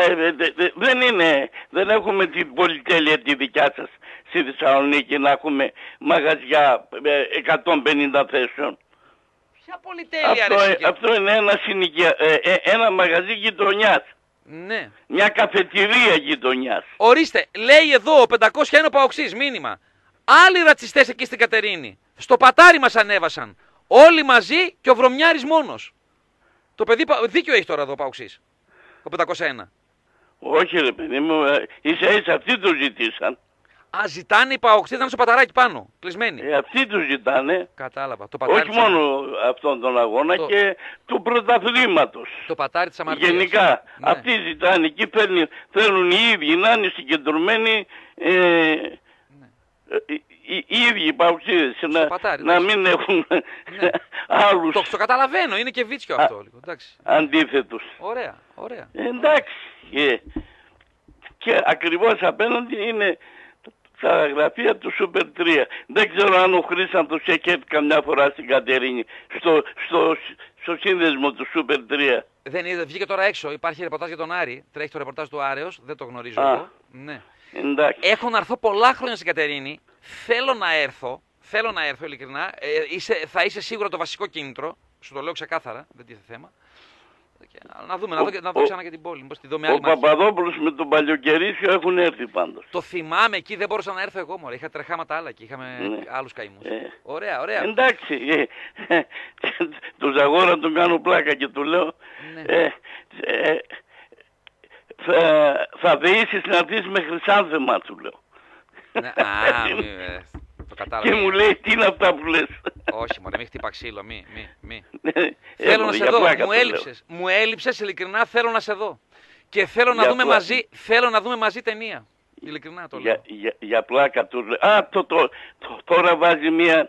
Δεν έχουμε την πολυτέλεια τη δικιά σας στη Θεσσαλονίκη να έχουμε μαγαζιά 150 θέσεων. Ποια πολυτέλεια, ρε? Αυτό είναι ένα μαγαζί γειτονιάς. Ναι. Μια καφετηρία γειτονιάς. Ορίστε, λέει εδώ ο 501 Παοξής μήνυμα. Άλλοι ρατσιστές εκεί στην Κατερίνη. Στο πατάρι μας ανέβασαν. Όλοι μαζί και ο Βρωμιάρης μόνος. Το παιδί δίκιο έχει τώρα εδώ ο Παοξής. Ο 501. Όχι, ρε παιδί μου, ίσα αυτοί το ζητήσαν. Ζητάνε οι Παοξίδες να είναι στο παταράκι πάνω, κλεισμένοι. Αυτοί του ζητάνε. Κατάλαβα. Το πατάρι όχι μόνο αυτόν τον αγώνα και του πρωταθλήματος. Το πατάρι της αμαρτίας. Γενικά. Ναι. Αυτοί ζητάνε. Εκεί θέλουν οι ίδιοι να είναι συγκεντρωμένοι. Οι ίδιοι οι Παοξίδες να μην έχουν άλλους. Το καταλαβαίνω, είναι και βίτσιο αυτό. Αντίθετους. Ωραία. Εντάξει. Και ακριβώς απέναντι είναι τα γραφεία του Super 3. Δεν ξέρω αν ο Χρήσαντος έχει έρθει καμιά φορά στην Κατερίνη, στο σύνδεσμο του Super 3. Δεν είδε, βγήκε τώρα έξω, υπάρχει ρεπορτάζ για τον Άρη, τρέχει το ρεπορτάζ του Άρεος, δεν το γνωρίζω εγώ. Ναι. Έχω να έρθω πολλά χρόνια στην Κατερίνη, θέλω να έρθω ειλικρινά, θα είσαι σίγουρα το βασικό κίνητρο, σου το λέω ξεκάθαρα, δεν τίθεται θέμα. Να δω ξανά και την πόλη. Ο Παπαδόπουλος με τον Παλιοκερίσιο έχουν έρθει πάντως. Το θυμάμαι, εκεί δεν μπορούσα να έρθω εγώ μωρέ. Είχα τρεχάματα άλλα και είχαμε άλλους καημούς. Ωραία. Εντάξει. Του Ζαγόρα τον κάνω πλάκα και του λέω θα δεήσεις να δεις με Χρυσάνθεμα, του λέω. Και μου λέει τι είναι αυτά που λες. Όχι μωρέ, μη χτύπα ξύλο, μη. Θέλω να σε δω, μου έλειψες ειλικρινά, θέλω να σε δω. Και θέλω να δούμε μαζί ταινία. Ειλικρινά το λέω. Για πλάκα του λέω. Τώρα βάζει μια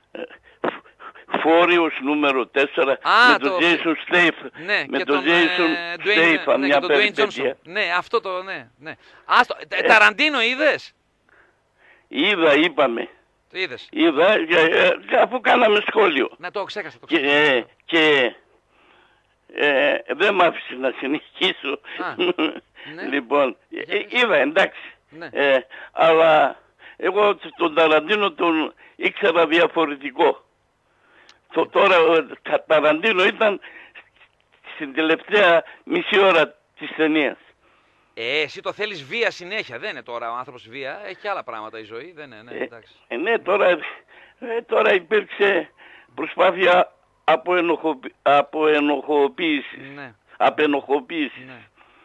Φόριος νούμερο 4 με τον Jason Statham. Ναι, με τον Jason Statham, μια περιπέτεια. Ναι, αυτό το, ναι. Ταραντίνο είδες? Είδα, είπαμε. Το είδες? Είδα, αφού κάναμε σχόλιο. Να το ξέχασα. Και δεν μ' άφησε να συνεχίσω. Λοιπόν, είδα, εντάξει. Αλλά εγώ τον Ταραντίνο τον ήξερα διαφορετικό. Τώρα ο Ταραντίνο ήταν στην τελευταία μισή ώρα της ταινίας. Εσύ το θέλεις βία συνέχεια, δεν είναι τώρα ο άνθρωπος βία, έχει άλλα πράγματα η ζωή, δεν είναι, εντάξει. Ναι, τώρα υπήρξε προσπάθεια απενοχοποίησης. Ναι. Απενοχοποίησης. Ναι.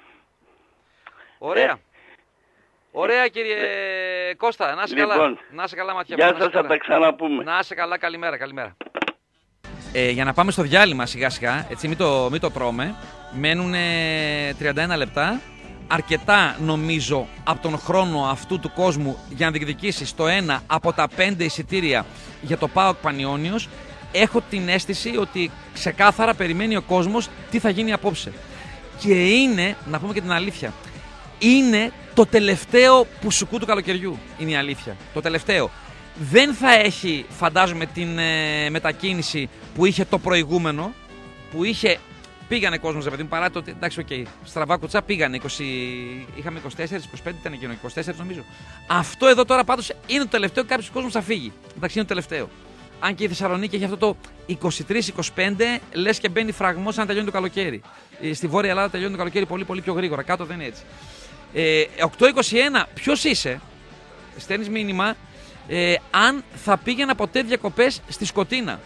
Ωραία. Ωραία κύριε Κώστα, να είσαι καλά. Να είσαι καλά Ματιά. Γεια σας, θα τα ξαναπούμε. Να είσαι καλά, καλημέρα. Για να πάμε στο διάλειμμα σιγά σιγά, έτσι μην το τρώμε. Μένουν 31 λεπτά. Αρκετά νομίζω από τον χρόνο αυτού του κόσμου για να διεκδικήσει στο ένα από τα 5 εισιτήρια για το ΠΑΟΚ Πανιώνιος. Έχω την αίσθηση ότι ξεκάθαρα περιμένει ο κόσμος τι θα γίνει απόψε. Και είναι, να πούμε και την αλήθεια, είναι το τελευταίο πουσουκού του καλοκαιριού. Είναι η αλήθεια. Το τελευταίο. Δεν θα έχει, φαντάζομαι, την μετακίνηση που είχε το προηγούμενο, που είχε. Πήγανε κόσμος, παιδί μου, παρά το ότι εντάξει, στραβά κουτσά πήγανε. Είχαμε 24, 25 ήταν εκείνο, 24 νομίζω. Αυτό εδώ τώρα πάντως είναι το τελευταίο, κάποιος κόσμος θα φύγει. Εντάξει, είναι το τελευταίο. Αν και η Θεσσαλονίκη έχει αυτό το 23-25, λες και μπαίνει φραγμός αν τελειώνει το καλοκαίρι. Στη Βόρεια Ελλάδα τελειώνει το καλοκαίρι πολύ πιο γρήγορα. Κάτω δεν είναι έτσι. 8-21, ποιος είσαι, στέλνεις μήνυμα, αν θα πήγαινα ποτέ διακοπές στη Σκωτίνα.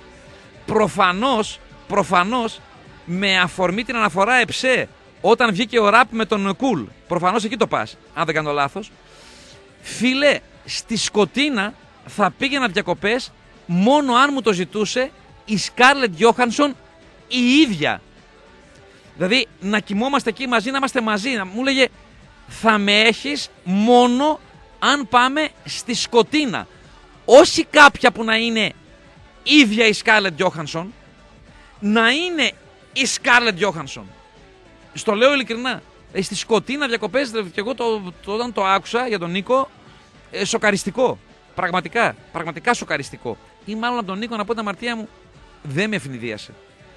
Προφανώς. Με αφορμή την αναφορά ΕΨΕ, όταν βγήκε ο ραπ με τον Κουλ. Προφανώς εκεί το πας, αν δεν κάνω λάθος. Φίλε, στη Σκωτίνα θα πήγαινα διακοπές μόνο αν μου το ζητούσε η Σκάρλετ Γιόχανσον η ίδια. Δηλαδή να κοιμόμαστε εκεί μαζί, να είμαστε μαζί. Μου λέγε θα με έχεις μόνο αν πάμε στη σκοτίνα. Όχι κάποια που να είναι ίδια η Scarlett Johansson, να είναι η Scarlett Johansson. Στο λέω ειλικρινά. Στη σκοτίνα διακοπές, και εγώ όταν το άκουσα για τον Νίκο, σοκαριστικό. Πραγματικά σοκαριστικό. Ή μάλλον από τον Νίκο να πω την αμαρτία μου, δεν με ευνηδίασε.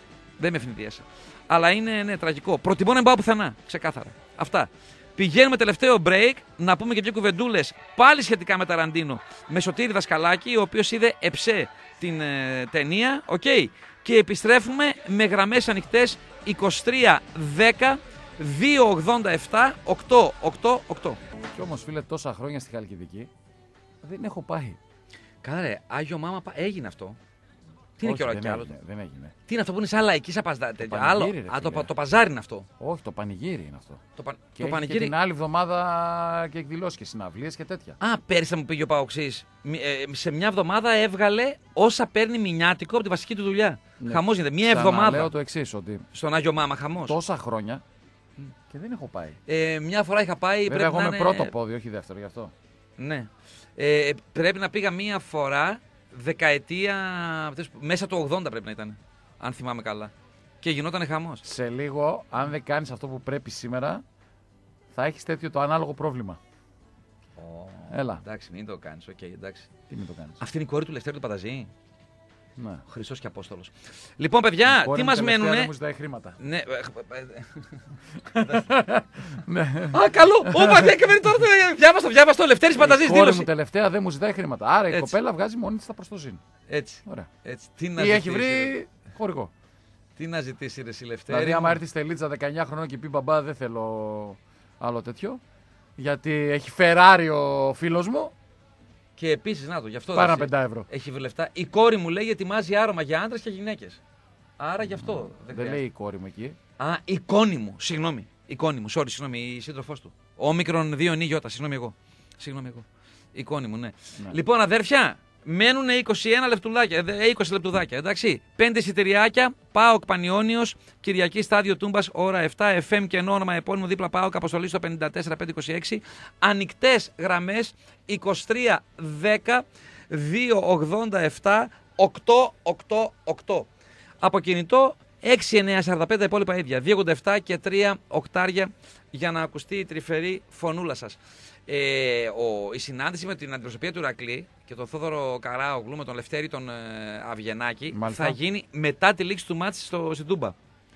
Αλλά είναι τραγικό. Προτιμώ να μην πάω πουθενά. Ξεκάθαρα. Αυτά. Πηγαίνουμε τελευταίο break, να πούμε και δύο κουβεντούλες πάλι σχετικά με Ταραντίνο. Με Σωτήρη Δασκαλάκη, ο οποίος είδε εψέ την ταινία. Okay. Και επιστρέφουμε με γραμμές ανοιχτές 23 10 287 888. Κι όμως φίλε, τόσα χρόνια στη Χαλκιδική δεν έχω πάει. Καλά ρε, Άγιο Μάμα έγινε αυτό. Τι είναι και ώρα κι άλλο. Δεν έγινε. Τι είναι αυτό που είναι σαν λαϊκή, σαν παζάρι. Το παζάρι είναι αυτό. Όχι, το πανηγύρι είναι αυτό. Το πανηγύρι. Και την άλλη εβδομάδα και εκδηλώσεις και συναυλίες και τέτοια. Α, πέρυσι μου πήγε ο Παοξής. Σε μια εβδομάδα έβγαλε όσα παίρνει μηνιάτικο από τη βασική του δουλειά. Ναι. Χαμός γίνεται. Μια εβδομάδα. Λέω το εξής, ότι. Στον Άγιο Μάμα, χαμός. Τόσα χρόνια και δεν έχω πάει. Μια φορά είχα πάει. Βέβαια, εγώ είμαι πρώτο πόδι, όχι δεύτερο γι' αυτό. Ναι. Πρέπει να πήγα μία φορά. Δεκαετία. Μέσα του 80 πρέπει να ήταν. Αν θυμάμαι καλά. Και γινόταν χαμός. Σε λίγο, αν δεν κάνεις αυτό που πρέπει σήμερα, θα έχεις τέτοιο το ανάλογο πρόβλημα. Έλα. Εντάξει, μην το κάνεις. Okay, εντάξει. Τι μην το κάνεις. Αυτή είναι η κόρη του Λευτέρου του Πανταζή. Ναι. Χρυσός και Απόστολος. Λοιπόν, παιδιά, τι μας μένουνε. Δεν μου ζητάει χρήματα. Ναι. Α, καλό. Ωπα, διάβασε το Λευτέρης Πανταζής. Η κόρη μου τελευταία δεν μου ζητάει χρήματα. Άρα η κοπέλα βγάζει μόνη της τα προστοζήν. Έτσι. Ωραία. Ή έχει βρει χορηγό. Τι να ζητήσει ρε εσύ Λευτέρη. Δηλαδή, άμα έρθει στη Τελίτσα 19 χρονών και πει μπαμπά, δεν θέλω άλλο τέτοιο. Γιατί έχει Φεράρι ο φίλος μου. Και επίσης, να το, γι' αυτό. Πάρα 5 ευρώ. Έχει λεφτά. Η κόρη μου λέει ετοιμάζει άρωμα για άντρες και γυναίκες. Άρα γι' αυτό. Δεν λέει η κόρη μου εκεί. Α, η κόνη μου. Συγγνώμη. Η κόνη μου. Συγγνώμη, η σύντροφός του. Όμικρον 2 νι. Συγγνώμη εγώ. Η κόνη μου, ναι. Λοιπόν, αδέρφια, μένουν 21 λεπτουδάκια. 20 λεπτουδάκια, εντάξει. 5 εισιτηριάκια. ΠΑΟΚ Πανιώνιος. Κυριακή στάδιο Τούμπας, ώρα 7. FM και όνομα επώνυμο δίπλα ΠΑΟΚ. Αποστολή στο 54526. Ανοιχτές γραμμές 23 10 287 888. Από κινητό 6945 τα υπόλοιπα ίδια. 287 και 3 οκτάρια για να ακουστεί η τρυφερή φωνούλα σας. Η συνάντηση με την αντιπροσωπεία του Ηρακλή και τον Θόδωρο Καράογλου με τον Λευτέρη τον Αυγενάκη θα γίνει μετά τη λήξη του μάτς στην Τούμπα.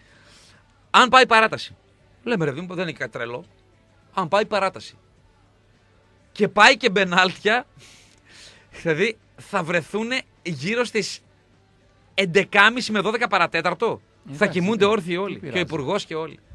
Αν πάει παράταση. Λέμε ρε δεν είναι κάτι τρελό. Αν πάει παράταση. Και πάει και μπενάλτια. Δηλαδή θα βρεθούν γύρω στις 11.30 με 12 παρατέταρτο. Θα κοιμούνται όρθιοι όλοι. Και ο Υπουργός και όλοι.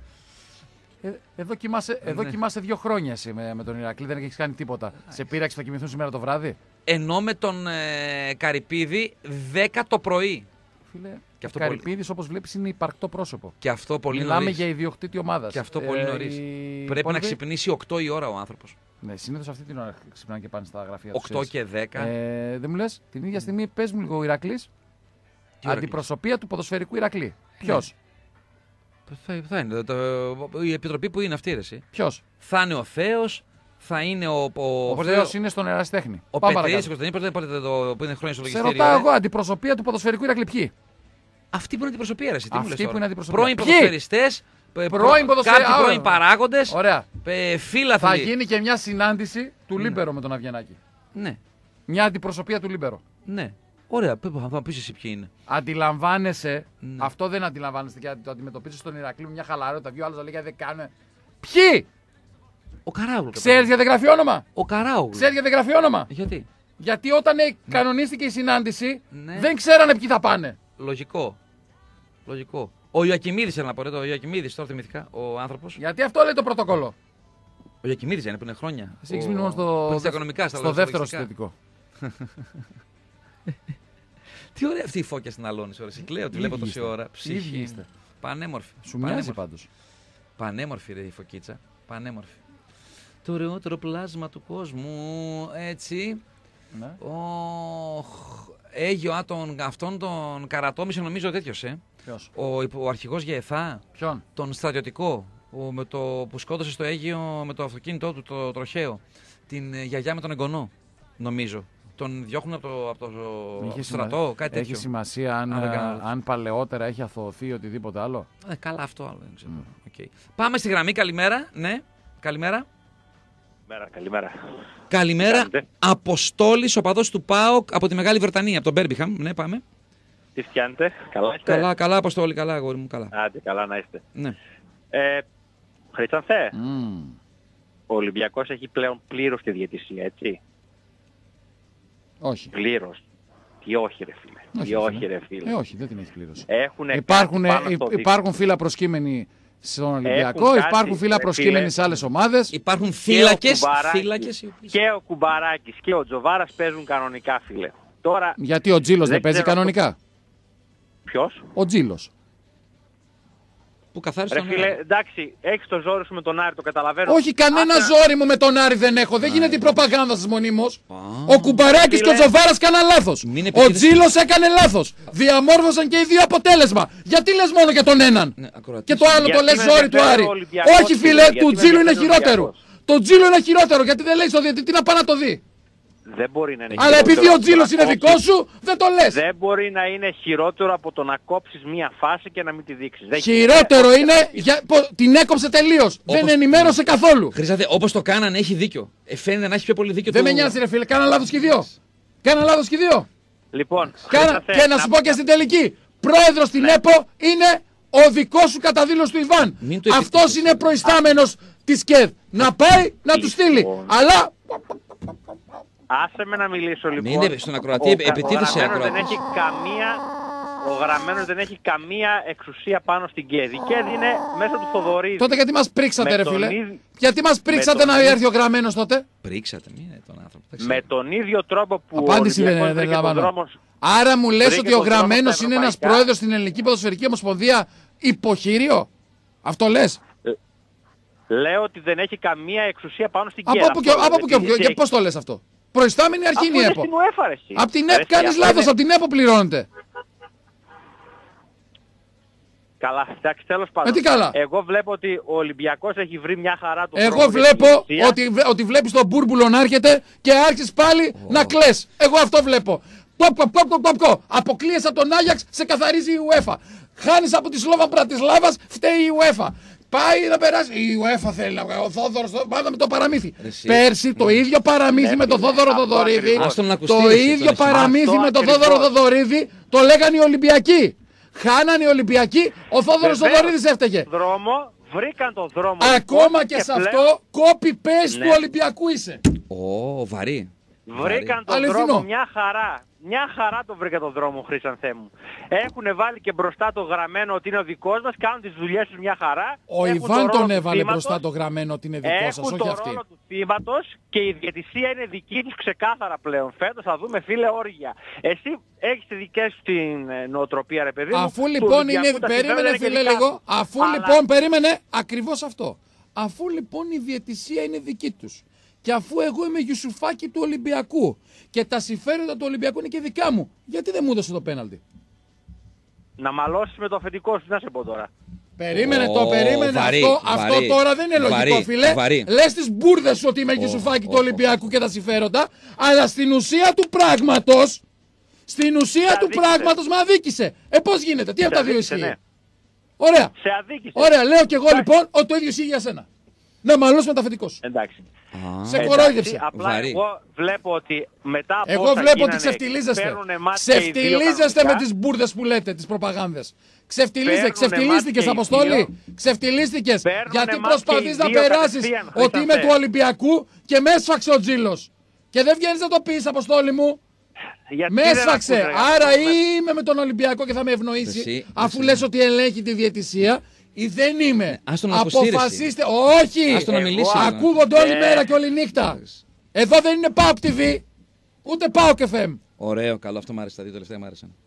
Εδώ κοιμάσαι 2 χρόνια εσύ με τον Ηρακλή, δεν έχεις κάνει τίποτα. Σε πείραξε θα κοιμηθούν σήμερα το βράδυ. Ενώ με τον Καρυπίδη 10 το πρωί. Φίλε, ο Καρυπίδης όπως βλέπεις είναι υπαρκτό πρόσωπο. Και αυτό πολύ νωρίς. Μιλάμε για ιδιοκτήτη ομάδας. Και αυτό πολύ νωρίς. Πρέπει να ξυπνήσει 8 η ώρα ο άνθρωπος. Ναι, συνήθως αυτή την ώρα ξυπνάνε και πάνε στα γραφεία 8 και 10. Δεν μου λες, την ίδια στιγμή πες μου λίγο ο Ηρακλής. Αντιπροσωπεία του ποδοσφαιρικού Ηρακλή. Ποιος? Θα είναι η επιτροπή που είναι αυτή, ρε. Ποιος? Θα είναι ο Θέος, θα είναι ο Θέος είναι στον Ερασιτέχνη. Ο Πετρής, που είναι χρόνια στο λογιστήριο. Σε ρωτάω εγώ, αντιπροσωπεία του ποδοσφαιρικού Ηρακλή. Ποιοι? Αυτή που είναι αντιπροσωπεία, ρε. Αυτή που είναι αντιπροσωπεία. Πρώην ποδοσφαιριστές, κάποιοι πρώην παράγοντες. Ωραία. Φίλαθλοι. Θα γίνει και μια συνάντηση του Λίμπερο με τον Αυγενάκη. Ναι. Μια αντιπροσωπεία του Λίμπερο. Ναι. Ωραία, θα πεις εσύ ποιοι είναι. Αντιλαμβάνεσαι, αυτό δεν αντιλαμβάνεστε και το αντιμετωπίζεις στον Ηρακλή μια χαλαρότητα. Δύο άλλοι θα λέγανε δεν κάνουν. Ποιοι! Ο Καράογλου. Ξέρεις γιατί δεν γράφει όνομα. Ο Καράογλου. Ξέρεις γιατί δεν γράφει όνομα. Γιατί? Γιατί όταν κανονίστηκε η συνάντηση δεν ξέρανε ποιοι θα πάνε. Λογικό. Ο Ιωακιμίδης έλα να πω, ο Ιωακιμίδης τώρα θυμηθήκα, ο άνθρωπος. Γιατί αυτό λέει το πρωτοκόλλο. Ο Ιωακιμίδης είναι που είναι χρόνια. Εσύ έχεις μείνει στο δεύτερο συνθετικό. Τι ωραία αυτή η φώκια στην Αλόνης, ωραία. Συγκλαίω, τη βλέπω τόση ώρα. Ψυχή. Πανέμορφη. Σου μοιάζει πάντως. Πανέμορφη ρε η φωκίτσα. Πανέμορφη. Το ωραιότερο πλάσμα του κόσμου. Έτσι. Ναι. Αίγιο, αυτόν τον καρατόμησε νομίζω τέτοιος, Ποιος? Ο αρχηγός Γεθά. Ποιον? Τον στρατιωτικό, που σκότωσε στο Αίγιο με το αυτοκίνητό του, το τροχαίο. Την γιαγιά με τον εγγονό, νομίζω. Τον διώχνουν από το στρατό, κάτι τέτοιο. Έχει σημασία αν παλαιότερα έχει αθωωωθεί ή οτιδήποτε άλλο. Καλά, αυτό άλλο δεν ξέρω. Okay. Πάμε στη γραμμή, καλημέρα. Ναι, καλημέρα. Καλημέρα. Καλημέρα. Αποστόλης, οπαδός του ΠΑΟΚ από τη Μεγάλη Βρετανία, από τον Μπέρμπιχαμ. Ναι, πάμε. Τι φτιάνετε, καλά είστε? Καλά, Αποστόλη, καλά, αγόρι μου, καλά. Άντε, καλά να είστε. Ναι. Χρήστανθε, ο Ολυμπιακός έχει πλέον πλήρως τη διαιτησία, έτσι? Όχι. Πλήρως. Τι όχι ρε φίλε. Όχι ρε φίλε. Όχι, δεν την έχει πλήρως. Υπάρχουν φύλλα προσκύμενοι στον Ολυμπιακό, υπάρχουν φύλλα προσκύμενοι σε άλλες ομάδες. Υπάρχουν φύλακες. Και ο Κουμπαράκης και ο Τζοβάρας παίζουν κανονικά, φίλε. Τώρα, γιατί ο Τζίλος δεν παίζει κανονικά? Ποιος? Ο Τζίλος. Που καθάρισε τον φίλε, εντάξει, έχεις το ζόρι σου με τον Άρη, το καταλαβαίνω. Όχι, κανένα ζόρι μου με τον Άρη δεν έχω. Δεν γίνεται η προπαγάνδα σας μονίμως. Ο Κουμπαράκης και ο Τζοβάρας κάναν λάθος. Ο Τζίλος έκανε λάθος. Διαμόρφωσαν και οι δύο αποτέλεσμα. Γιατί λες μόνο για τον έναν? Και το άλλο το λες ζόρι του Άρη. Όχι φίλε, του Τζίλου είναι χειρότερο. Το Τζίλο είναι χειρότερο. Γιατί δεν λέει στο διαιτητή να πάει να το δει? Δεν μπορεί να είναι. Αλλά επειδή ο Τζίλος είναι δικό σου, δεν το λες. Δεν μπορεί να είναι χειρότερο από το να κόψεις μία φάση και να μην τη δείξεις. Χειρότερο είναι, την έκοψε τελείως. Δεν ενημέρωσε καθόλου. Χρήσταθε, όπως το κάνανε έχει δίκιο. Φαίνεται να έχει πιο πολύ δίκιο. Δεν με νοιάζει ρε φίλε, κάνα λάθος και οι δύο. Λοιπόν, και να σου πω και στην τελική. Πρόεδρος στην ΕΠΟ είναι ο δικός σου κατά δήλωση του Ιβάν. Αυτός είναι προϊστάμενος της ΚΕΔ. Να πάει να του στείλει. Αλλά... Άσε με να μιλήσω λοιπόν. Είναι στον ακροατή, επιτίθεσε ακροατής. Ο Γραμμένος δεν έχει καμία εξουσία πάνω στην ΚΕΔ. Η ΚΕΔ είναι μέσα του Θοδωρίδη. Τότε γιατί μας πρίξατε ρε φίλε? Γιατί μας πρίξατε να έρθει ο Γραμμένος τότε? Πρίξατε, μην είναι τον άνθρωπο. Με τον ίδιο τρόπο που απάντηση δεν λαμβάνω. Άρα μου λες ότι ο Γραμμένος είναι ένας πρόεδρος στην Ελληνική Ποδοσφαιρική Ομοσπονδία υποχείριο? Αυτό λες? Λέω ότι δεν έχει καμία εξουσία πάνω στην ΚΕΔ. Από πού και πώς το λες αυτό? Προϊστάμενη αρχή είναι η ΕΠΟ. Απ' την ΕΠΟ κάνεις λάθος, απ' την ΕΠΟ πληρώνεται. Καλά, εντάξει, τέλος πάντων. Τι καλά? Εγώ βλέπω ότι ο Ολυμπιακός έχει βρει μια χαρά του. Εγώ βλέπω ότι βλέπεις τον Μπούρμπουλο να έρχεται και άρχισε πάλι να κλαις. Εγώ αυτό βλέπω. Αποκλείεσαι από τον Άγιαξ, σε καθαρίζει η UEFA. Χάνεις από τη Σλόβα Μπρατισλάβας, φταίει η UEFA. Πάει να περάσει. Η UEFA θέλει να βγάλει. Ο Θόδωρος πάντα με το παραμύθι. Πέρσι το ίδιο παραμύθι με τον Θόδωρο Θοδωρίδη. Το ίδιο παραμύθι με τον Θόδωρο Θοδωρίδη το λέγανε οι Ολυμπιακοί. Χάνανε οι Ολυμπιακοί, ο Θόδωρος Θοδωρίδης έφταιγε. Βρήκαν τον δρόμο. Ακόμα και σε αυτό, copy-paste του Ολυμπιακού είσαι. Βαρύ. Βρήκαν τον δρόμο, μια χαρά. Μια χαρά το βρήκα τον δρόμο, Χρήστανθέ μου. Έχουν βάλει και μπροστά το γραμμένο ότι είναι ο δικός μας, κάνουν τις δουλειές τους μια χαρά. Ο Ιβάν τον έβαλε μπροστά το γραμμένο ότι είναι δικό σας, όχι αυτή. Έχουν το ρόλο του θύματος και η διαιτησία είναι δική τους ξεκάθαρα πλέον. Φέτος θα δούμε φίλε όργια. Εσύ έχεις τη δικές σου την νοοτροπία ρε παιδί μου. Αφού λοιπόν είναι, περίμενε φίλε λίγο, αφού λοιπόν περίμενε ακριβώς αυτό. Αφού λοιπόν η διαιτησία είναι δική τους. Και αφού εγώ είμαι Γιουσουφάκη του Ολυμπιακού και τα συμφέροντα του Ολυμπιακού είναι και δικά μου, γιατί δεν μου έδωσε το πέναλτι? Να μαλώσεις με το αφεντικό σου, να σε πω τώρα. Περίμενε αυτό τώρα δεν είναι λογικό φίλε. Λες τις μπουρδες σου ότι είμαι Γιουσουφάκη του Ολυμπιακού και τα συμφέροντα, αλλά στην ουσία του πράγματος, με αδίκησε. Πώς γίνεται, τι από τα δύο ισχύει? Ωραία. Ωραία, λέω κι εγώ λοιπόν ότι το ίδιο ισχύει για σένα. Να μαλώσει με τα αφεντικό σου. Εντάξει. Σε κορόιδεψε. Απλά εγώ βλέπω ότι μετά από εγώ βλέπω ότι ξεφτιλίζεστε. Ξεφτιλίζεστε με τις μπουρδες που λέτε, τις προπαγάνδες. Ξεφτιλίστηκες Αποστόλη. Ξεφτιλίστηκες. Γιατί προσπαθείς να περάσεις ότι είμαι του Ολυμπιακού και με έσφαξε ο Τζίλος. Και δεν βγαίνεις να το πεις Αποστόλη μου. Με έσφαξε. Άρα ή είμαι με τον Ολυμπιακό και θα με ευνοήσει αφού λες ότι ελέγχει τη διαιτησία. Ή δεν είμαι. Αποφασίστε. Όχι. Ακούγονται όλη μέρα και όλη νύχτα. Εδώ δεν είναι PAOK TV. Ούτε PAOK FM. Ωραίο, καλό. Αυτό μου άρεσε. Τα δύο τελευταία μου άρεσαν.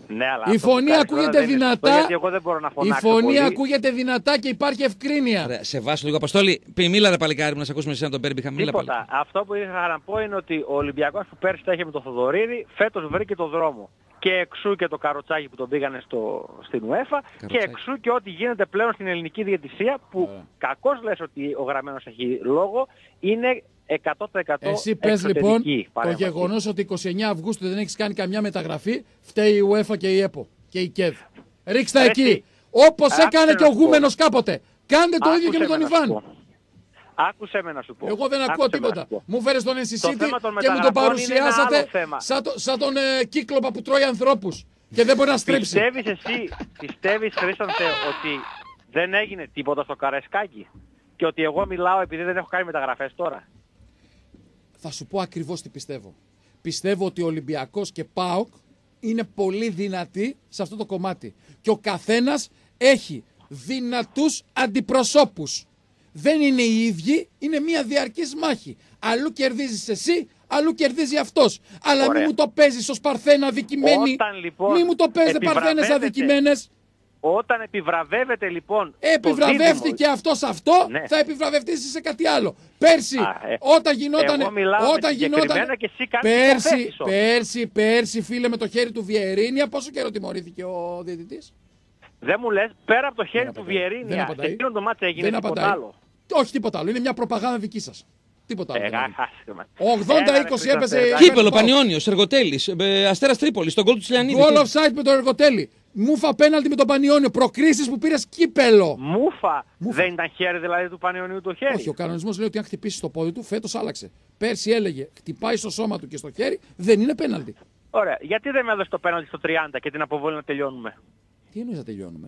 Ναι, αλλά η φωνή ακούγεται δυνατά. Γιατί εγώ δεν μπορώ να φωνάξω. Η φωνή πολύ. ακούγεται δυνατά και υπάρχει ευκρίνεια. Ρε, σε βάσο λίγο, Αποστόλη. Μίλα ρε παλικάρι μου, να σε ακούσουμε εσένα τον Μπέρμπιχαμ. Τίποτα. Αυτό που είχα να πω είναι ότι ο Ολυμπιακός που πέρσι τα είχε με τον Θοδωρίδη, φέτος βρήκε το δρόμο. Και εξού και το καροτσάκι που τον πήγανε στην UEFA και εξού και ό,τι γίνεται πλέον στην ελληνική διαιτησία που κακώς λες ότι ο Γραμμένος έχει λόγο, είναι 100% εσύ πες λοιπόν το γεγονός ότι 29 Αυγούστου δεν έχεις κάνει καμιά μεταγραφή, φταίει η UEFA και η ΕΠΟ και η ΚΕΔ. Ρίξτε εκεί. Όπως έκανε και ο Γούμενος κάποτε. Κάντε το ίδιο και με τον Ιβάν. Άκουσε με να σου πω. Εγώ δεν ακούω τίποτα. Μου φέρες τον Ενσισίτη και μου τον παρουσιάσατε σαν τον κύκλοπα που τρώει ανθρώπους και δεν μπορεί να στρίψει. Πιστεύεις Χρήστανθε ότι δεν έγινε τίποτα στο Καραϊσκάκι και ότι εγώ μιλάω επειδή δεν έχω κάνει μεταγραφές τώρα? Θα σου πω ακριβώς τι πιστεύω. Πιστεύω ότι ο Ολυμπιακός και ΠΑΟΚ είναι πολύ δυνατοί σε αυτό το κομμάτι. Και ο καθένας έχει δυνατούς αντιπροσώπους. Δεν είναι οι ίδιοι, είναι μια διαρκής μάχη. Αλλού κερδίζεις εσύ, αλλού κερδίζει αυτός. Αλλά μην μου το παίζεις ως Παρθένα αδικημένοι. Λοιπόν, μην μου το παίζετε Παρθένες αδικημένες. Όταν επιβραβεύεται λοιπόν. Επιβραβεύτηκε αυτό σε αυτό, ναι. Θα επιβραβευτείς σε κάτι άλλο. Πέρσι, όταν γινόταν. Πέρσι, φίλε, με το χέρι του Βιερίνια, πόσο καιρό τιμωρήθηκε ο διαιτητής? Δεν μου λες, πέρα από το χέρι του Βιερίνια, σε εκείνο το μάτσο έγινε τίποτα άλλο? Όχι, τίποτα άλλο. Είναι μια προπαγάνδα δική σας. Τίποτα άλλο. 80-20 έπεσε. Κύπελο, Πανιόνιος, Εργοτέλης, Αστέρας Τρίπολης, στον γκολ του Τσιλιανίδη. Goal offside με τον Εργοτέλη. Μούφα πέναλτι με τον Πανιόνιο. Προκρίσεις που πήρες κύπελο. Μούφα. Δεν ήταν χέρι δηλαδή του Πανιονίου το χέρι? Όχι, ο κανονισμός λέει ότι αν χτυπήσει το πόδι του, φέτος άλλαξε. Πέρσι έλεγε χτυπάει στο σώμα του και στο χέρι, δεν είναι πέναλτι. Ωραία. Γιατί δεν με έδωσε το πέναλτι στο 30 και την αποβολή να τελειώνουμε? Τι εννοείς να τελειώνουμε?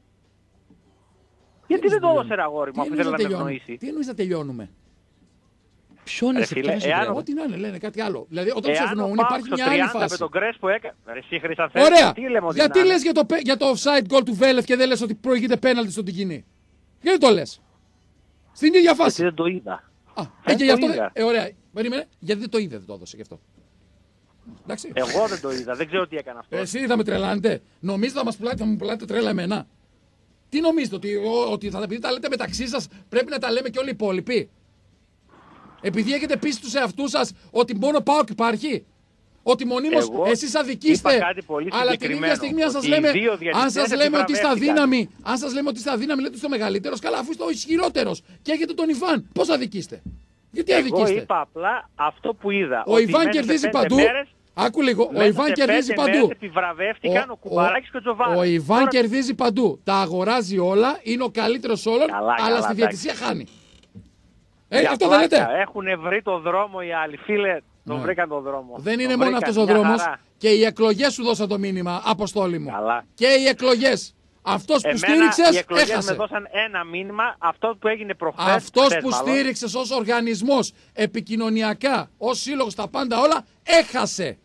Γιατί δεν το έδωσε αγόρι μου, αφού θέλει να με ευνοήσει? Τι εννοείς να τελειώνουμε? Ποιο είναι σε ό,τι να είναι, λένε κάτι άλλο. Δηλαδή όταν σε ευνοούν υπάρχει μια άλλη φάση. Με τον Κρέσ που έκανε. Ωραία. Γιατί λες για το offside goal του Βέλεφ και δεν λες ότι προηγείται πέναλτι στον Τικίνη? Γιατί το λες? Στην ίδια φάση. Γιατί δεν το είδα. Ωραία. Περίμενε. Γιατί δεν το είδε, δεν το έδωσε γι' αυτό. Εντάξει. Εγώ δεν το είδα. Δεν ξέρω τι έκανε αυτό. Εσύ θα με τρελάνετε? Νομίζετε θα μου πουλάτε τρέλα εμένα? Τι νομίζετε, ότι επειδή τα λέτε μεταξύ σας πρέπει να τα λέμε και όλοι οι υπόλοιποι? Επειδή έχετε πείσει τους εαυτούς σας ότι μόνο ΠΑΟΚ υπάρχει? Ότι μονίμως εσείς αδικήστε, αλλά την ίδια στιγμή αν σας λέμε ότι στα δύναμη, λέτε στο μεγαλύτερος, καλά, αφού είστε ο ισχυρότερος και έχετε τον Ιβάν, πώς αδικήστε? Γιατί αδικήστε? Εγώ είπα απλά αυτό που είδα. Ο Ιβάν κερδίζει παντού. Άκου λίγο, ο Ιβάν κερδίζει παντού. Ο Ιβάν κερδίζει παντού. Τα αγοράζει όλα, είναι ο καλύτερος όλων, αλλά στη διαιτησία χάνει. Αυτό δεν λέτε? Έχουν βρει το δρόμο οι άλλοι, φίλε. Τον βρήκαν τον δρόμο. Δεν είναι μόνο αυτός ο δρόμος. Και οι εκλογές σου δώσαν το μήνυμα, Αποστόλη μου. Και οι εκλογές. Αυτός που στήριξες, οι εκλογές έχασε. με δώσαν ένα μήνυμα, αυτό που έγινε προχθές. Αυτός που στήριξες ως οργανισμός, επικοινωνιακά, ως σύλλογος, τα πάντα όλα, έχασε.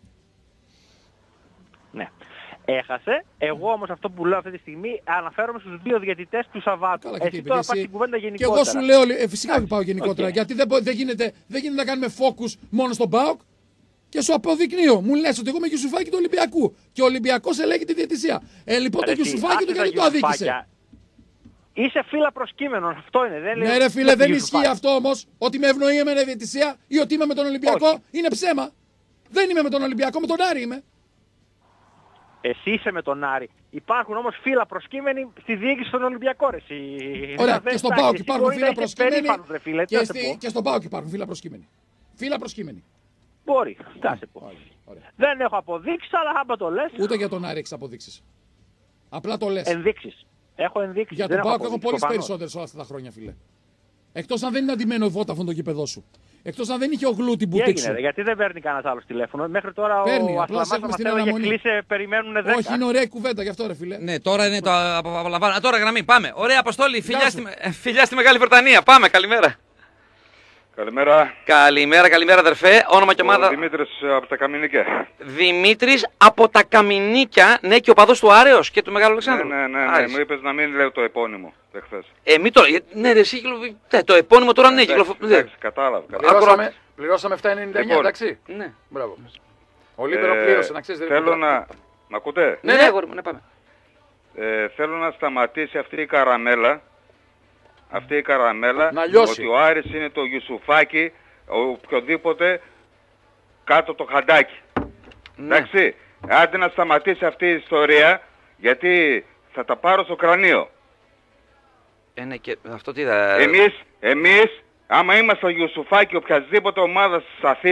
Ναι. Έχασε. Εγώ όμως αυτό που λέω αυτή τη στιγμή αναφέρομαι στους δύο διαιτητές του Σαββάτου. Εσύ τώρα πας στην κουβέντα γενικότερα. Και εγώ σου λέω, φυσικά πάω γενικότερα, γιατί δεν γίνεται να κάνουμε focus μόνο στον ΠΑΟΚ. Και σου αποδεικνύω, μου λες ότι εγώ είμαι Γιουσουφάκη του Ολυμπιακού. Και ο Ολυμπιακός ελέγχει τη διαιτησία. Λοιπόν, το Γιουσουφάκη του γιατί το αδίκησε? Είσαι φύλλα προσκύμενον, αυτό είναι. Δεν ναι, ρε φίλε, δεν ισχύει αυτό όμως. Ότι με ευνοεί εμένα η διαιτησία ή ότι είμαι με τον Ολυμπιακό. Όχι. Είναι ψέμα. Δεν είμαι με τον Ολυμπιακό, με τον Άρη είμαι. Εσύ είσαι με τον Άρη. Υπάρχουν όμως φύλλα προσκύμενοι στη διοίκηση στον Ολυμπιακό. Ωραία, και στον ΠΑΟΚ υπάρχουν φύλλα προσκύμενοι. Και στον ΠΑΟΚ υπάρχουν φύλλα προσκύμενοι. Φύλλα προσκύμενοι. Μπορεί, θα σε πω. Δεν έχω αποδείξεις, αλλά άμα το λες. Ούτε για τον Άρη έχεις αποδείξεις. Απλά το λες. Ενδείξεις. Έχω ενδείξεις. Για τον ΠΑΟΚ έχω πολλές περισσότερες όλα αυτά τα χρόνια, φίλε. Εκτός αν δεν είναι αντιμένο η Vodafone το γήπεδό σου. Εκτός αν δεν είχε ο Γλου την μπουτίξου. Έγινε, γιατί δεν παίρνει κανένας άλλος τηλέφωνο. Μέχρι τώρα ο Ασλαμάς μας έλεγε κλείσε, περιμένουν 10. Όχι, είναι ωραία η κουβέντα γι' αυτό ρε φίλε. Ναι, τώρα είναι το απολαμβάνω. Τώρα γραμμή, πάμε. Ωραία Αποστόλη, φιλιά στη Μεγάλη Βρετανία. Πάμε, καλημέρα. Καλημέρα. Καλημέρα αδερφέ. Όνομα και ομάδα. Δημήτρης από τα Καμινίκια. Δημήτρης από τα Καμινίκια, ναι, και ο παδός του Άρεος και του Μεγάλου Αλεξάνδρου. Ναι. Μου είπες να μην λέω το επώνυμο εχθές. Μη το. Ναι, ρε, εσύ το επώνυμο τώρα ναι, κυκλοφορεί. Εντάξει, κατάλαβα. Πληρώσαμε 7,99, εντάξει. Ναι. Μπράβο. Ο Λίμπερο πλήρωσε, να ξέρεις. Θέλω να Μ' ακούτε? Ναι, αγόρι μου, ναι, πάμε. Θέλω να σταματήσει αυτή η καραμέλα. Αυτή η καραμέλα. Να λιώσει. Ότι ο Άρης είναι το Γιουσουφάκι, οποιοδήποτε κάτω το χαντάκι. Ναι. Εντάξει. Άντε να σταματήσει αυτή η ιστορία, γιατί θα τα πάρω στο κρανίο. Ναι, και αυτό τι θα... Εμείς, άμα είμαστε ο Γιουσουφάκι οποιασδήποτε ομάδας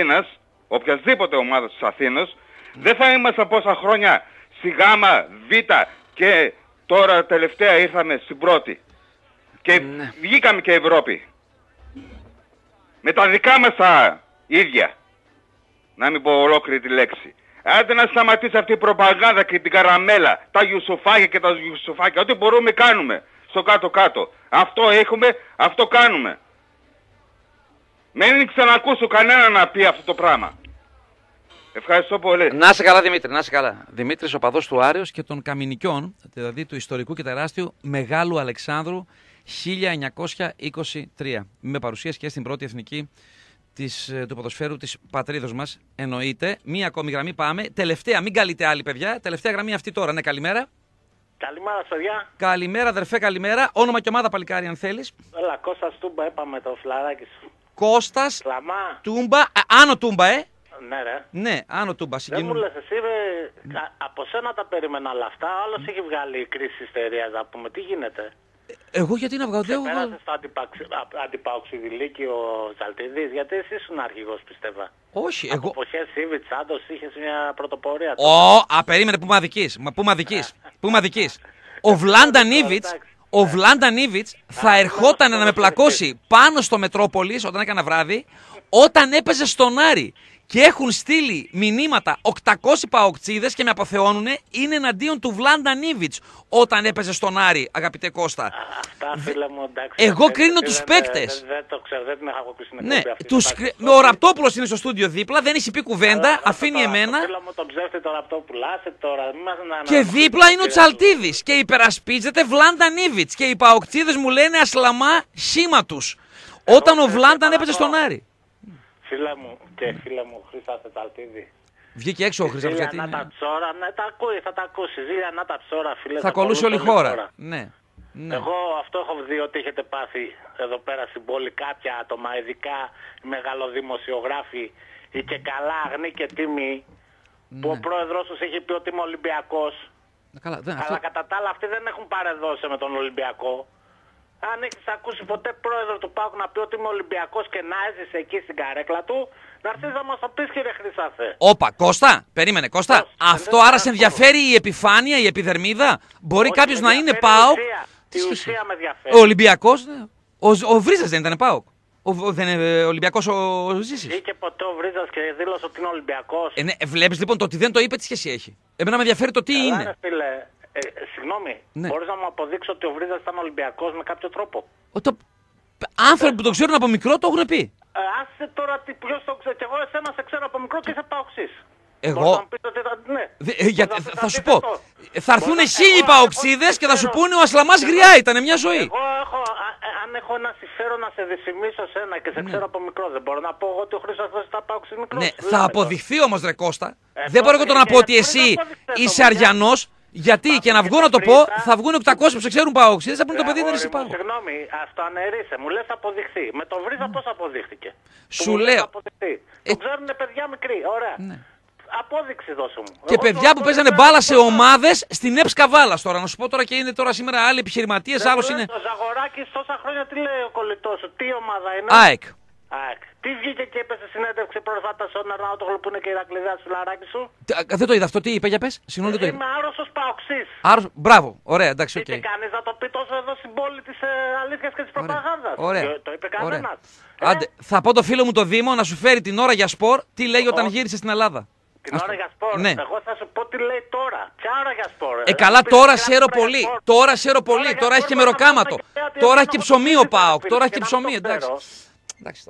της Αθήνας, δεν θα είμαστε πόσα χρόνια στη Γάμα, Β και τώρα τελευταία ήρθαμε στην πρώτη. Και βγήκαμε και Ευρώπη. Με τα δικά μας τα ίδια. Να μην πω ολόκληρη τη λέξη. Άντε να σταματήσει αυτή η προπαγάνδα και την καραμέλα. Τα Γιουσουφάκια και τα Γιουσουφάκια. Ό,τι μπορούμε κάνουμε. Στο κάτω-κάτω. Αυτό έχουμε, αυτό κάνουμε. Μην ξανακούσω κανένα να πει αυτό το πράγμα. Ευχαριστώ πολύ. Να είσαι καλά, Δημήτρη, να είσαι καλά. Δημήτρης, οπαδός του Άρεως και των Καμινικιών, δηλαδή του ιστορικού και τεράστιου Μεγάλου Αλεξάνδρου 1923. Με παρουσίαση και στην πρώτη εθνική του ποδοσφαίρου της πατρίδος μας. Εννοείται. Μία ακόμη γραμμή πάμε. Τελευταία, μην καλείτε άλλη, παιδιά. Τελευταία γραμμή αυτή τώρα. Ναι, καλημέρα. Καλημέρα, παιδιά. Καλημέρα, αδερφέ, καλημέρα. Όνομα και ομάδα, παλικάρι, αν θέλεις. Έλα, Κώστας Τούμπα, έπαμε το φλαράκι σου. Κώστας Λαμά. Τούμπα. Άνω Τούμπα, Ναι, ρε. Ναι, άνω Τούμπα. Δεν μου λες εσύ, από σένα τα περίμενα όλα αυτά. Άλλος έχει βγάλει η κρίση ιστερίας, να πούμε. Τι γίνεται? Εγώ γιατί να βγάλω? Πέρασε στο αντιπαοξιδηλίκι ο Ζαλτίδης, γιατί εσύ ήσουν αρχηγός, πιστεύα. Όχι, από εγώ. εποχές Σίβιτ, Σάντος, είχες μια πρωτοπορία. Περίμενε, πού με αδικείς. Ο Βλάντα Νίβιτς θα ερχόταν να με πλακώσει πάνω στο Μετρόπολης όταν έκανα βράδυ, όταν έπαιζε στον Άρη. Και έχουν στείλει μηνύματα 800 παοκτσίδες και με αποθεώνουνε, είναι εναντίον του Βλάντα Νίβιτς όταν έπαιζε στον Άρη, αγαπητέ Κώστα. Αυτά, φίλε μου, εντάξει. Εγώ κρίνω τους παίκτες. Δεν το ξέρω, δεν την έχω ακούσει στην εκπομπή αυτή. Ο Ραπτόπουλος είναι στο στούντιο δίπλα, δεν έχει πει κουβέντα, αφήνει εμένα. Φίλε μου, τον ψεύτη το Ραπτόπουλο, άσε τώρα. Και δίπλα είναι ο Τσαλτίδης και υπερασπίζεται Βλάντα Νίβιτς και οι παοκτσίδες μου λένε ασλαμά σήμα τους. Όταν ο Βλάντα έπαιζε στον Άρη. Φίλε μου και φίλε μου, Χρήστας Τσαλτίδη. Βγήκε έξω ο Χρήστας. Γιατί να τα ψώρα, ναι, τα ακούει, θα τα ακούσει. Ζήλια να τα ψώρα, φίλε. Θα κολούσε όλη η χώρα. Ναι. Εγώ αυτό έχω δει ότι έχετε πάθει εδώ πέρα στην πόλη κάποια άτομα, ειδικά μεγαλοδημοσιογράφοι ή και καλά αγνοί και τίμοι, που ο πρόεδρος τους έχει πει ότι είμαι Ολυμπιακός. Αλλά κατά τα άλλα αυτοί δεν έχουν παρεδώσει με τον Ολυμπιακό. Αν έχεις ακούσει ποτέ πρόεδρο του ΠΑΟΚ να πει ότι είμαι Ολυμπιακός και να έζησε εκεί στην καρέκλα του, να έρθεις να μας το πεις, κύριε Χρυσάθε. Όπα, Κώστα, περίμενε, Κώστα. Αυτό άρα σε ενδιαφέρει η επιφάνεια, η επιδερμίδα? Μπορεί κάποιος να είναι ΠΑΟΚ. Η ουσία με ενδιαφέρει. Ο Ολυμπιακός, ο Βρίζας δεν ήταν ΠΑΟΚ? Δεν είναι Ολυμπιακός ο Ζήσης? Βγήκε ποτέ ο Βρίζας και δήλωσε ότι είναι Ολυμπιακός? Ναι, βλέπεις λοιπόν, το ότι δεν το είπε τι σχέση έχει. Εμένα με ενδιαφέρει το τι είναι. Συγγνώμη, μπορείς να μου αποδείξεις ότι ο Βρίζας ήταν Ολυμπιακός με κάποιο τρόπο? Άνθρωποι που το ξέρουν από μικρό το έχουν πει. Άσε τώρα ποιος το ξέρει. Και εγώ εσένα σε ξέρω από μικρό και είσαι παοξής. Εγώ. Θα σου πω. Θα έρθουν 1000 παοξίδες και θα σου πούνε ο Ασλαμάς γριά ήταν μια ζωή. Εγώ αν έχω ένα συμφέρον να σε δυσφημίσω σένα και σε ξέρω από μικρό, δεν μπορώ να πω ότι ο Χρήστος ήταν παοξής μικρός? Ναι, θα αποδειχθεί όμως, ρε Κώστα. Δεν μπορώ εγώ να πω ότι εσύ είσαι Αριανός. Γιατί και να βγω να το πω, θα βγουν 800 που σε ξέρουν παοξίδες, θα πούνε το παιδί δεν είσαι ΠΑΟΚ. Συγγνώμη, αυτό αναιρείσαι. Μου λες αποδειχθεί. Με τον Βρίζα πώς αποδείχτηκε? Σου λέω. Το ξέρουνε παιδιά μικροί. Ωραία. Απόδειξη δώσε μου. Και παιδιά που παίζανε μπάλα σε ομάδες στην ΕΠΣ Καβάλας τώρα. Να σου πω τώρα, και είναι τώρα σήμερα άλλοι επιχειρηματίες, άλλος είναι. Ο Ζαγοράκης τόσα χρόνια τι λέει ο κολλητός σου, τι ομάδα είναι? ΑΕΚ. Τι βγήκε και είπε σε συνέντευξη πρόσφατα στον Αρναούτογλου που είναι και η Ηρακλειδιά του φιλαράκι σου? Δεν το είδα αυτό, τι είπε, για πες. Συγγνώμη, δεν το είδα. Είμαι άρρωστος παοξής. Μπράβο, ωραία, εντάξει, οκ. Και κανείς να το πει τόσο εδώ στην πόλη της αλήθειας και της προπαγάνδας. Ωραία. Το είπε κανένας. Άντε, θα πω το φίλο μου το Δήμο να σου φέρει την ώρα για σπορ τι λέει όταν γύρισε στην Ελλάδα. Την ώρα για σπορ. Ναι. Εγώ θα σου πω τι λέει τώρα. Ποια ώρα για σπορ? Καλά, τώρα ξέρω πολύ. Τώρα ξέρω πολύ. Τώρα έχει και μεροκάματο. Τώρα έχει και ψωμί ο ΠΑΟΚ. Τώρα έχει και ψωμί, εντάξει. Εντάξει τώρα.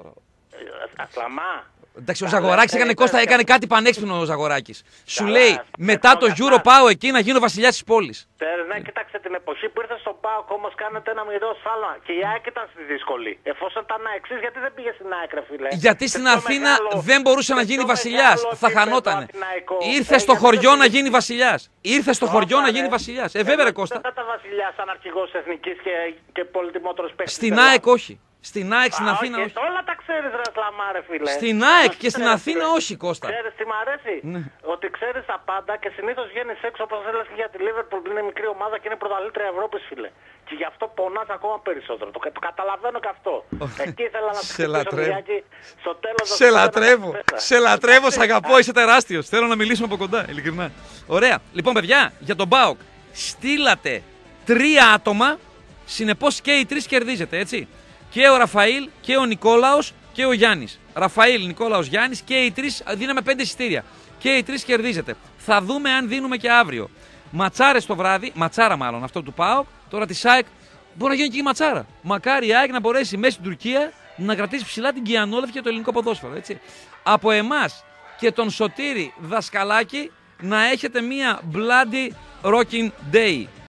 Σλαμά. Εντάξει, ο Ζαγοράκης έκανε κάτι πανέξυπνο ο Ζαγοράκης. Σου λέει μετά το Euro πάω εκεί να γίνω βασιλιάς της πόλης. Ναι, κοίταξε την εποχή που ήρθε στον ΠΑΟΚ όμως κάνετε ένα μοιραίο σφάλμα. Και η ΑΕΚ ήταν στη δύσκολη. Εφόσον ήταν αεξής, γιατί δεν πήγε στην ΑΕΚ, ρε φίλε. Γιατί στην Αθήνα δεν μπορούσε να γίνει βασιλιάς. Θα χανότανε. Ήρθε στο χωριό να γίνει βασιλιάς. Ήρθε στο χωριό να γίνει βασιλιάς. Βέβαια, ρε Κώστα. Δεν θα ήταν βασιλιάς σαν αρχηγός εθνικής και πολυτιμότερος παίκτης. Στην ΑΕΚ όχι. Στην ΑΕΚ, στην Αθήνα όχι. Όλα τα ξέρεις, ρε Σλαμά, ρε φίλε. Στην ΑΕΚ και στην Αθήνα όχι, Κώστα. Ξέρεις τι μ' αρέσει? Ναι. Ότι ξέρεις τα πάντα και συνήθως βγαίνεις έξω, όπως έλεγες και για τη Λίβερπουλ που είναι μικρή ομάδα και είναι πρωταθλήτρια Ευρώπης, φίλε. Και γι' αυτό πονάς ακόμα περισσότερο. Το καταλαβαίνω και αυτό. Εκεί ήθελα να σε λατρεύω. Στο τέλος σε λατρεύω. Σε λατρεύω, σ' αγαπώ, είσαι τεράστιος. Θέλω να μιλήσουμε από κοντά, ειλικρινά. Ωραία. Λοιπόν, παιδιά, για τον ΠΑΟΚ στείλατε 3 άτομα. Συνεπώς και οι 3 κερδίζετε, έτσι. Και ο Ραφαήλ και ο Νικόλαος και ο Γιάννης. Ραφαήλ, Νικόλαος, Γιάννης και οι 3 δίναμε 5 εισιτήρια. Και οι 3 κερδίζετε. Θα δούμε αν δίνουμε και αύριο. Ματσάρες το βράδυ, ματσάρα μάλλον αυτό του ΠΑΟΚ. Τώρα τη ΑΕΚ μπορεί να γίνει και η ματσάρα. Μακάρι η ΑΕΚ να μπορέσει μέσα στην Τουρκία να κρατήσει ψηλά την Κιανόλευ και το ελληνικό ποδόσφαιρο. Έτσι. Από εμάς και τον Σωτήρη Δασκαλάκη να έχετε μία bloody rocking day.